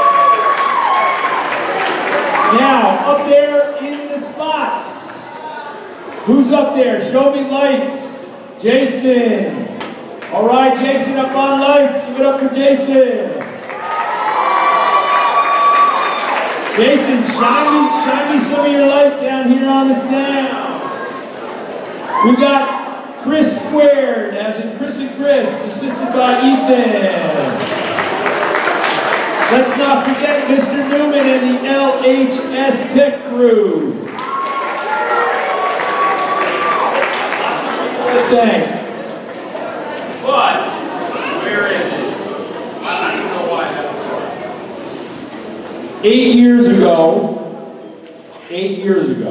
Now, up there in the spots, who's up there? Show me lights. Jason. All right, Jason up on lights. Give it up for Jason. Jason, shine me, shine me some of your light down here on the sound. We got Chris Squared, as in Chris and Chris, assisted by Ethan. Let's not forget Mister Newman and the L H S Tech crew. Good thing. But, where is it? I don't even know why I have it. Eight years ago, eight years ago,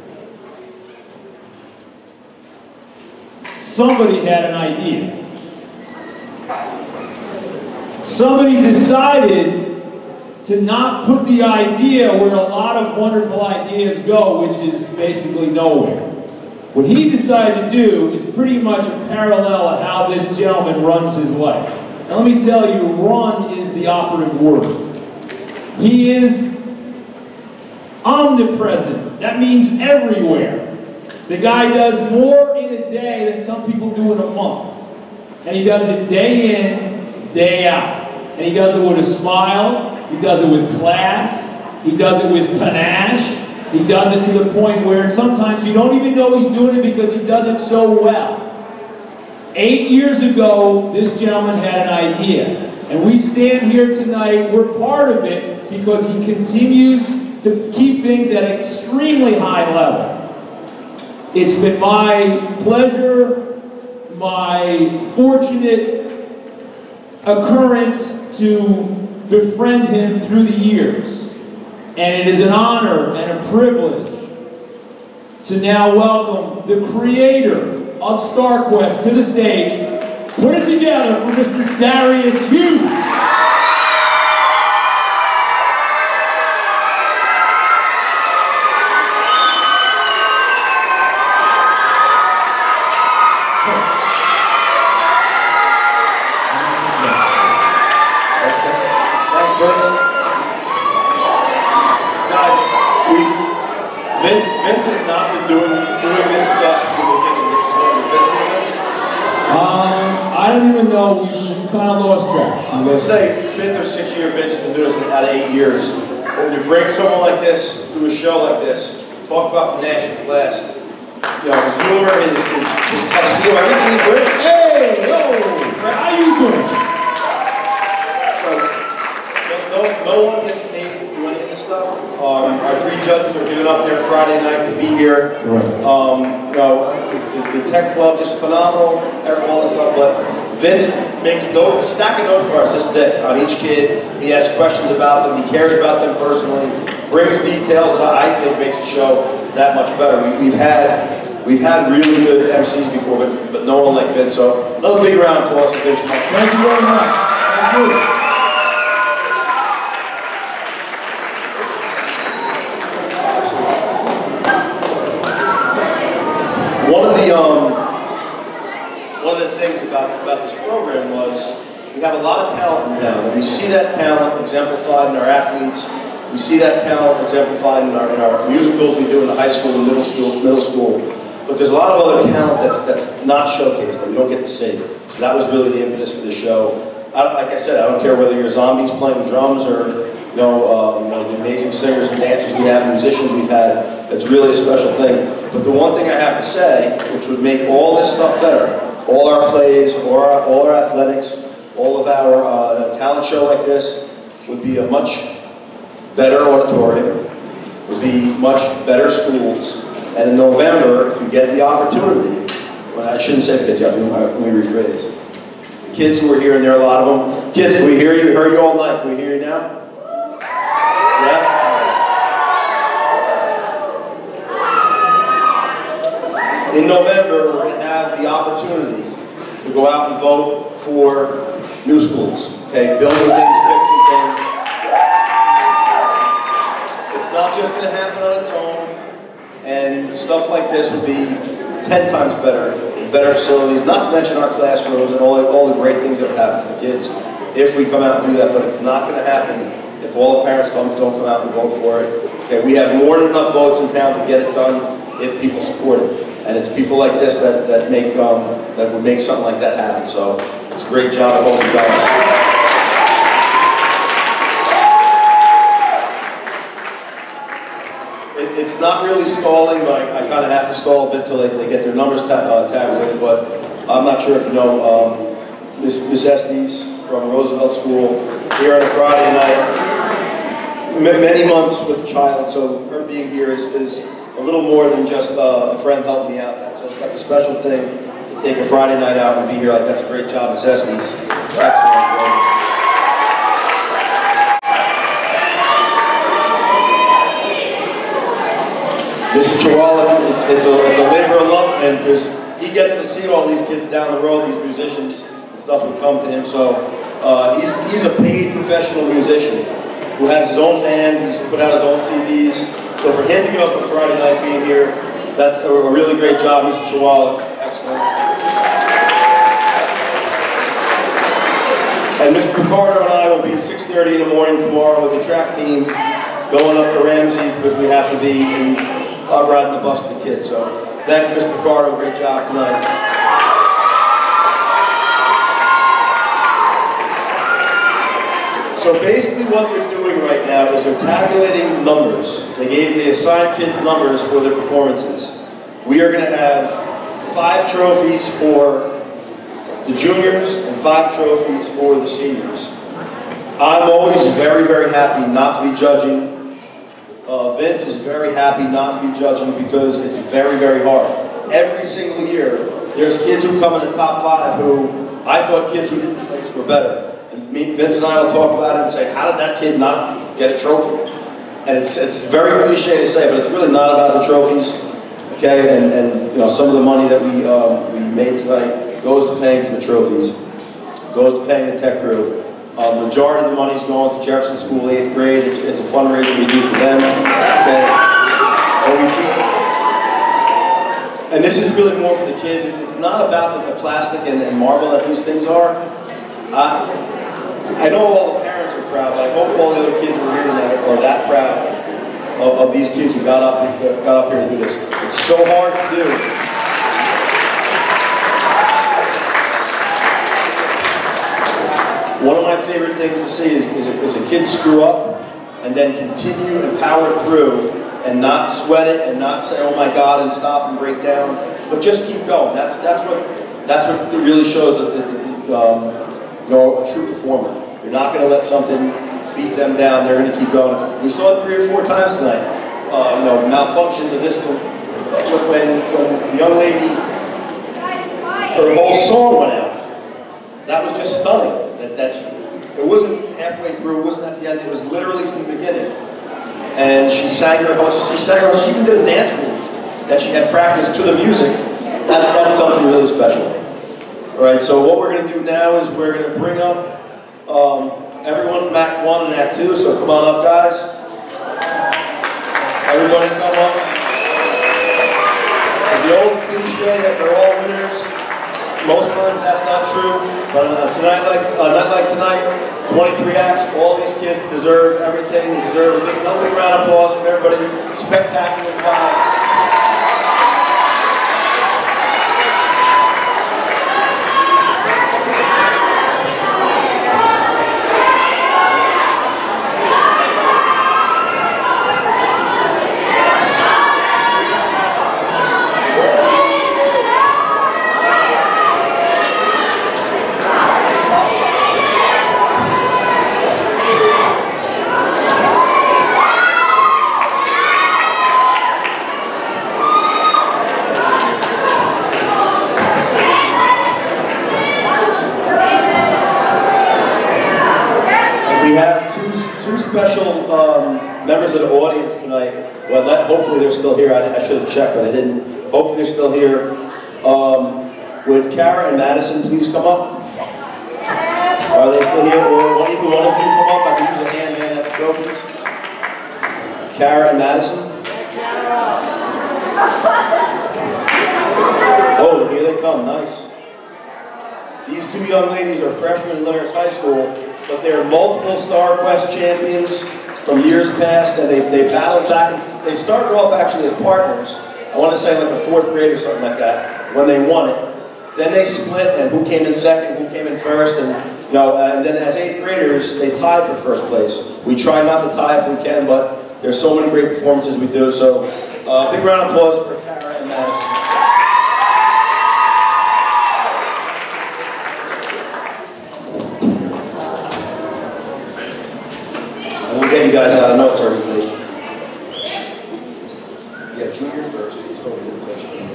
somebody had an idea. Somebody decided to not put the idea where a lot of wonderful ideas go, which is basically nowhere. What he decided to do is pretty much a parallel of how this gentleman runs his life. Now let me tell you, run is the operative word. He is omnipresent. That means everywhere. The guy does more in a day than some people do in a month. And he does it day in, day out. And he does it with a smile, he does it with class, he does it with panache, he does it to the point where sometimes you don't even know he's doing it because he does it so well. Eight years ago, this gentleman had an idea. And we stand here tonight, we're part of it because he continues to keep things at an extremely high level. It's been my pleasure, my fortunate occurrence to befriend him through the years. And it is an honor and a privilege to now welcome the creator of Starquest to the stage. Put it together for Mister Darius Hughes. Vince has not been doing, doing this with us from the beginning. This is what we've been doing this. Um, I don't even know. We've kind of lost track. I'm going to say fifth or sixth year Vince has been doing this out of eight years. When you bring someone like this to a show like this, talk about panache and class. You know, his humor, his, his, his tuxedo, everything he brings. Hey, yo, how you doing? So, no, no one gets paid to do any of this stuff. Um, our three judges are giving up their Friday night to be here. Right. Um, you know, the, the, the tech club just phenomenal, all this stuff. But Vince makes no stack of note cards this day on each kid. He asks questions about them. He cares about them personally. Brings details that I think makes the show that much better. We, we've had we've had really good M Cs before, but but no one like Vince. So another big round of applause for Vince. Thank you very much. Thank you. One of the um, one of the things about about this program was we have a lot of talent in town, and we see that talent exemplified in our athletes. We see that talent exemplified in our, in our musicals we do in the high school and middle school, middle school. But there's a lot of other talent that's, that's not showcased, that we don't get to see. So that was really the impetus for the show. I don't, like I said, I don't care whether you're zombies playing drums or you know, um, you know, the amazing singers and dancers we have, musicians we've had. It's really a special thing. But the one thing I have to say, which would make all this stuff better, all our plays, all our, all our athletics, all of our uh, talent show like this, would be a much better auditorium, would be much better schools, and in November, if you get the opportunity, well, I shouldn't say if you get the opportunity, let me rephrase. The kids who are here, and there are a lot of them, kids, we hear you, we heard you all night, we hear you now? Yeah? In November, we're going to have the opportunity to go out and vote for new schools, okay, building things, fixing things. Not just going to happen on its own, and stuff like this would be ten times better, better facilities, not to mention our classrooms and all the, all the great things that would happen for the kids if we come out and do that, but it's not going to happen if all the parents don't, don't come out and vote for it. Okay, we have more than enough votes in town to get it done if people support it, and it's people like this that, that, make, um, that would make something like that happen, so it's a great job of all you guys. It's not really stalling, but I, I kind of have to stall a bit till they, they get their numbers ta uh, tabulated. But I'm not sure if you know um, Miss Miss Estes from Roosevelt School here on a Friday night. M many months with a child, so her being here is, is a little more than just uh, a friend helping me out. That's a, that's a special thing to take a Friday night out and be here. Like that's a great job, Miss Estes. Excellent. Mister Chihuahua, it's, it's, a, it's a labor of love, and because he gets to see all these kids down the road, these musicians and stuff who come to him. So uh, he's, he's a paid professional musician who has his own band, he's put out his own C Ds. So for him to give up a Friday night being here, that's a, a really great job, Mister Chihuahua. Excellent. And Mister Picardo and I will be six thirty in the morning tomorrow with the track team going up to Ramsey because we have to be in I'm riding the bus with the kids, so thank you, Mister Picardo, great job tonight. So basically what they're doing right now is they're tabulating numbers. They gave, they assigned kids numbers for their performances. We are going to have five trophies for the juniors and five trophies for the seniors. I'm always very, very happy not to be judging. Uh, Vince is very happy not to be judging because it's very, very hard. Every single year, there's kids who come in the top five who I thought kids who didn't place were better. And me, Vince and I will talk about it and say, how did that kid not get a trophy? And it's, it's very cliche to say, but it's really not about the trophies. Okay, and, and you know, some of the money that we, um, we made tonight goes to paying for the trophies, goes to paying the tech crew. Uh, the majority of the money is going to Jefferson School eighth grade. It's, it's a fundraiser we do for them. Okay. And, we do, and this is really more for the kids. It's not about the, the plastic and, and marble that these things are. Uh, I know all the parents are proud, but I hope all the other kids who are here tonight are that proud of, of these kids who got up, uh, got up here to do this. It's so hard to do. One of my favorite things to see is, is, a, is a kid screw up and then continue and power through and not sweat it and not say, oh my God, and stop and break down, but just keep going. That's, that's, what, that's what it really shows that, um, you know, a true performer. You're not going to let something beat them down. They're going to keep going. We saw it three or four times tonight. Uh, you know, malfunctions of this. When, when the young lady, her whole song went out. That was just stunning. That, that it wasn't halfway through, it wasn't at the end, it was literally from the beginning. and she sang her, she sang her, she even did a dance move that she had practiced to the music. That, that's something really special. All right, so what we're going to do now is we're going to bring up um, everyone from Act One and Act Two. So come on up, guys. Everybody come up. There's the old cliche that they're all winners. Most times that's not true, but uh, tonight, like uh, not like tonight, twenty-three acts. All these kids deserve everything. They deserve a big, another big round of applause from everybody. Spectacular job. Special um, members of the audience tonight. Well, let, hopefully they're still here. I, I should have checked, but I didn't. Hopefully they're still here. Um, would Kara and Madison please come up? Are they still here? Or one, either one of you come up? I can use a hand hand at the trophies. Kara and Madison. Oh, here they come. Nice. These two young ladies are freshmen in Lyndhurst High School, but they're multiple Starquest champions from years past, and they, they battled back. And they started off actually as partners. I want to say like the fourth grade or something like that, when they won it. Then they split, and who came in second, who came in first, and you know, and then as eighth graders, they tied for first place. We try not to tie if we can, but there's so many great performances we do. So, uh, big round of applause for Kara and Madison. Get you guys out of notes already. Yeah, junior first. Let's go with the question.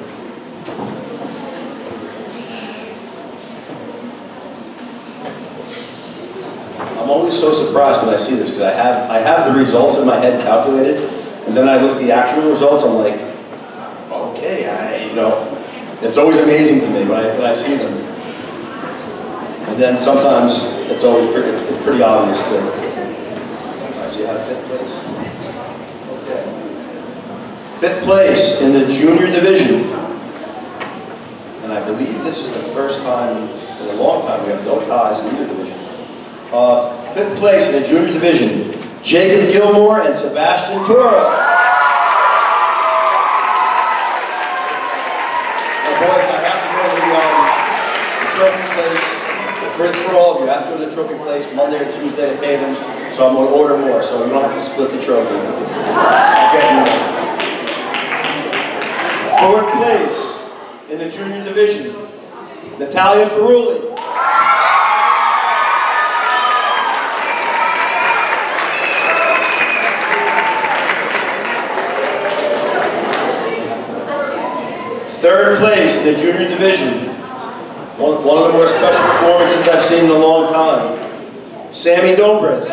I'm always so surprised when I see this because I have I have the results in my head calculated, and then I look at the actual results. I'm like, okay, I you know, it's always amazing to me when I when I see them, and then sometimes it's always pretty it's pretty obvious too. So you have fifth place. Okay. Fifth place in the junior division. And I believe this is the first time in a long time we have no ties in either division. Uh, fifth place in the junior division, Jacob Gilmore and Sebastian Tura. Now boys, I have to go to the, um, the trophy place. It's for all of you. I have to go to the trophy place Monday or Tuesday to pay them. So I'm going to order more, so we don't have to split the trophy. Okay. Fourth place in the junior division, Natalia Ferrulli. Third place in the junior division, one, one of the more special performances I've seen in a long time, Sammy Dobres.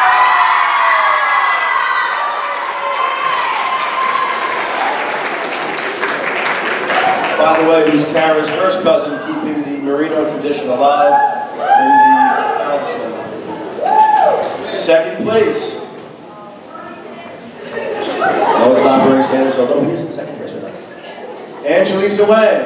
By the way, who's Kara's first cousin, keeping the Merino tradition alive in the talent show. Second place. No, it's not Bernie Sanders, although he's in second place right now. Angelisa Wang.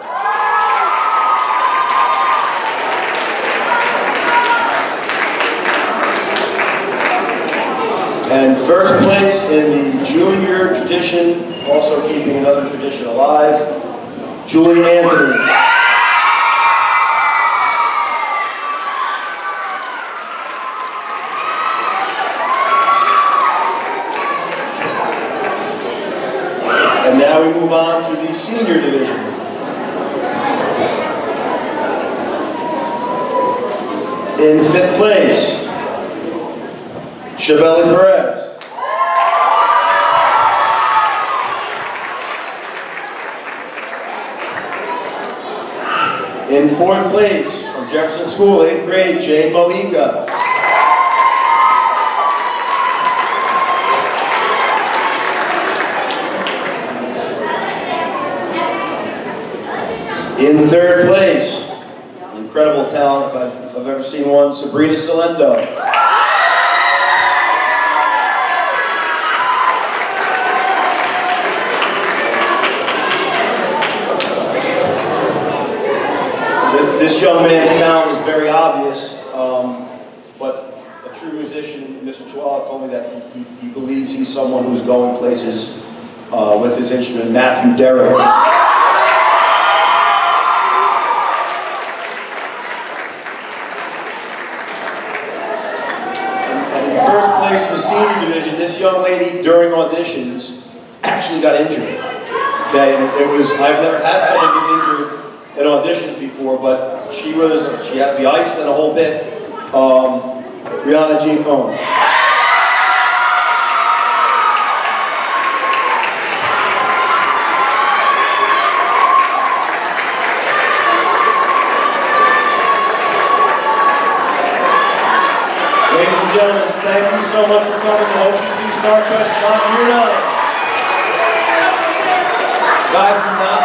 And first place in the junior tradition, also keeping another tradition alive, Julie Anthony. And now we move on to the senior division. In fifth place, Chabeli Perez. In fourth place, from Jefferson School, eighth grade, Jane Mojica. In third place, incredible talent, if I've, if I've ever seen one, Sabrina Salento. This, this young man's talent was very obvious, um, but a true musician, Mister Chihuahua, told me that he, he, he believes he's someone who's going places uh, with his instrument, Matthew Derrick. And in first place in the senior division, this young lady, during auditions, actually got injured. Okay, and it was, I've never had someone get injured in auditions before, but she was, she had to be iced and a whole bit. Um, Rihanna Giacomo. Ladies and gentlemen, thank you so much for coming to O P C Starquest nine year nine. Guys, do not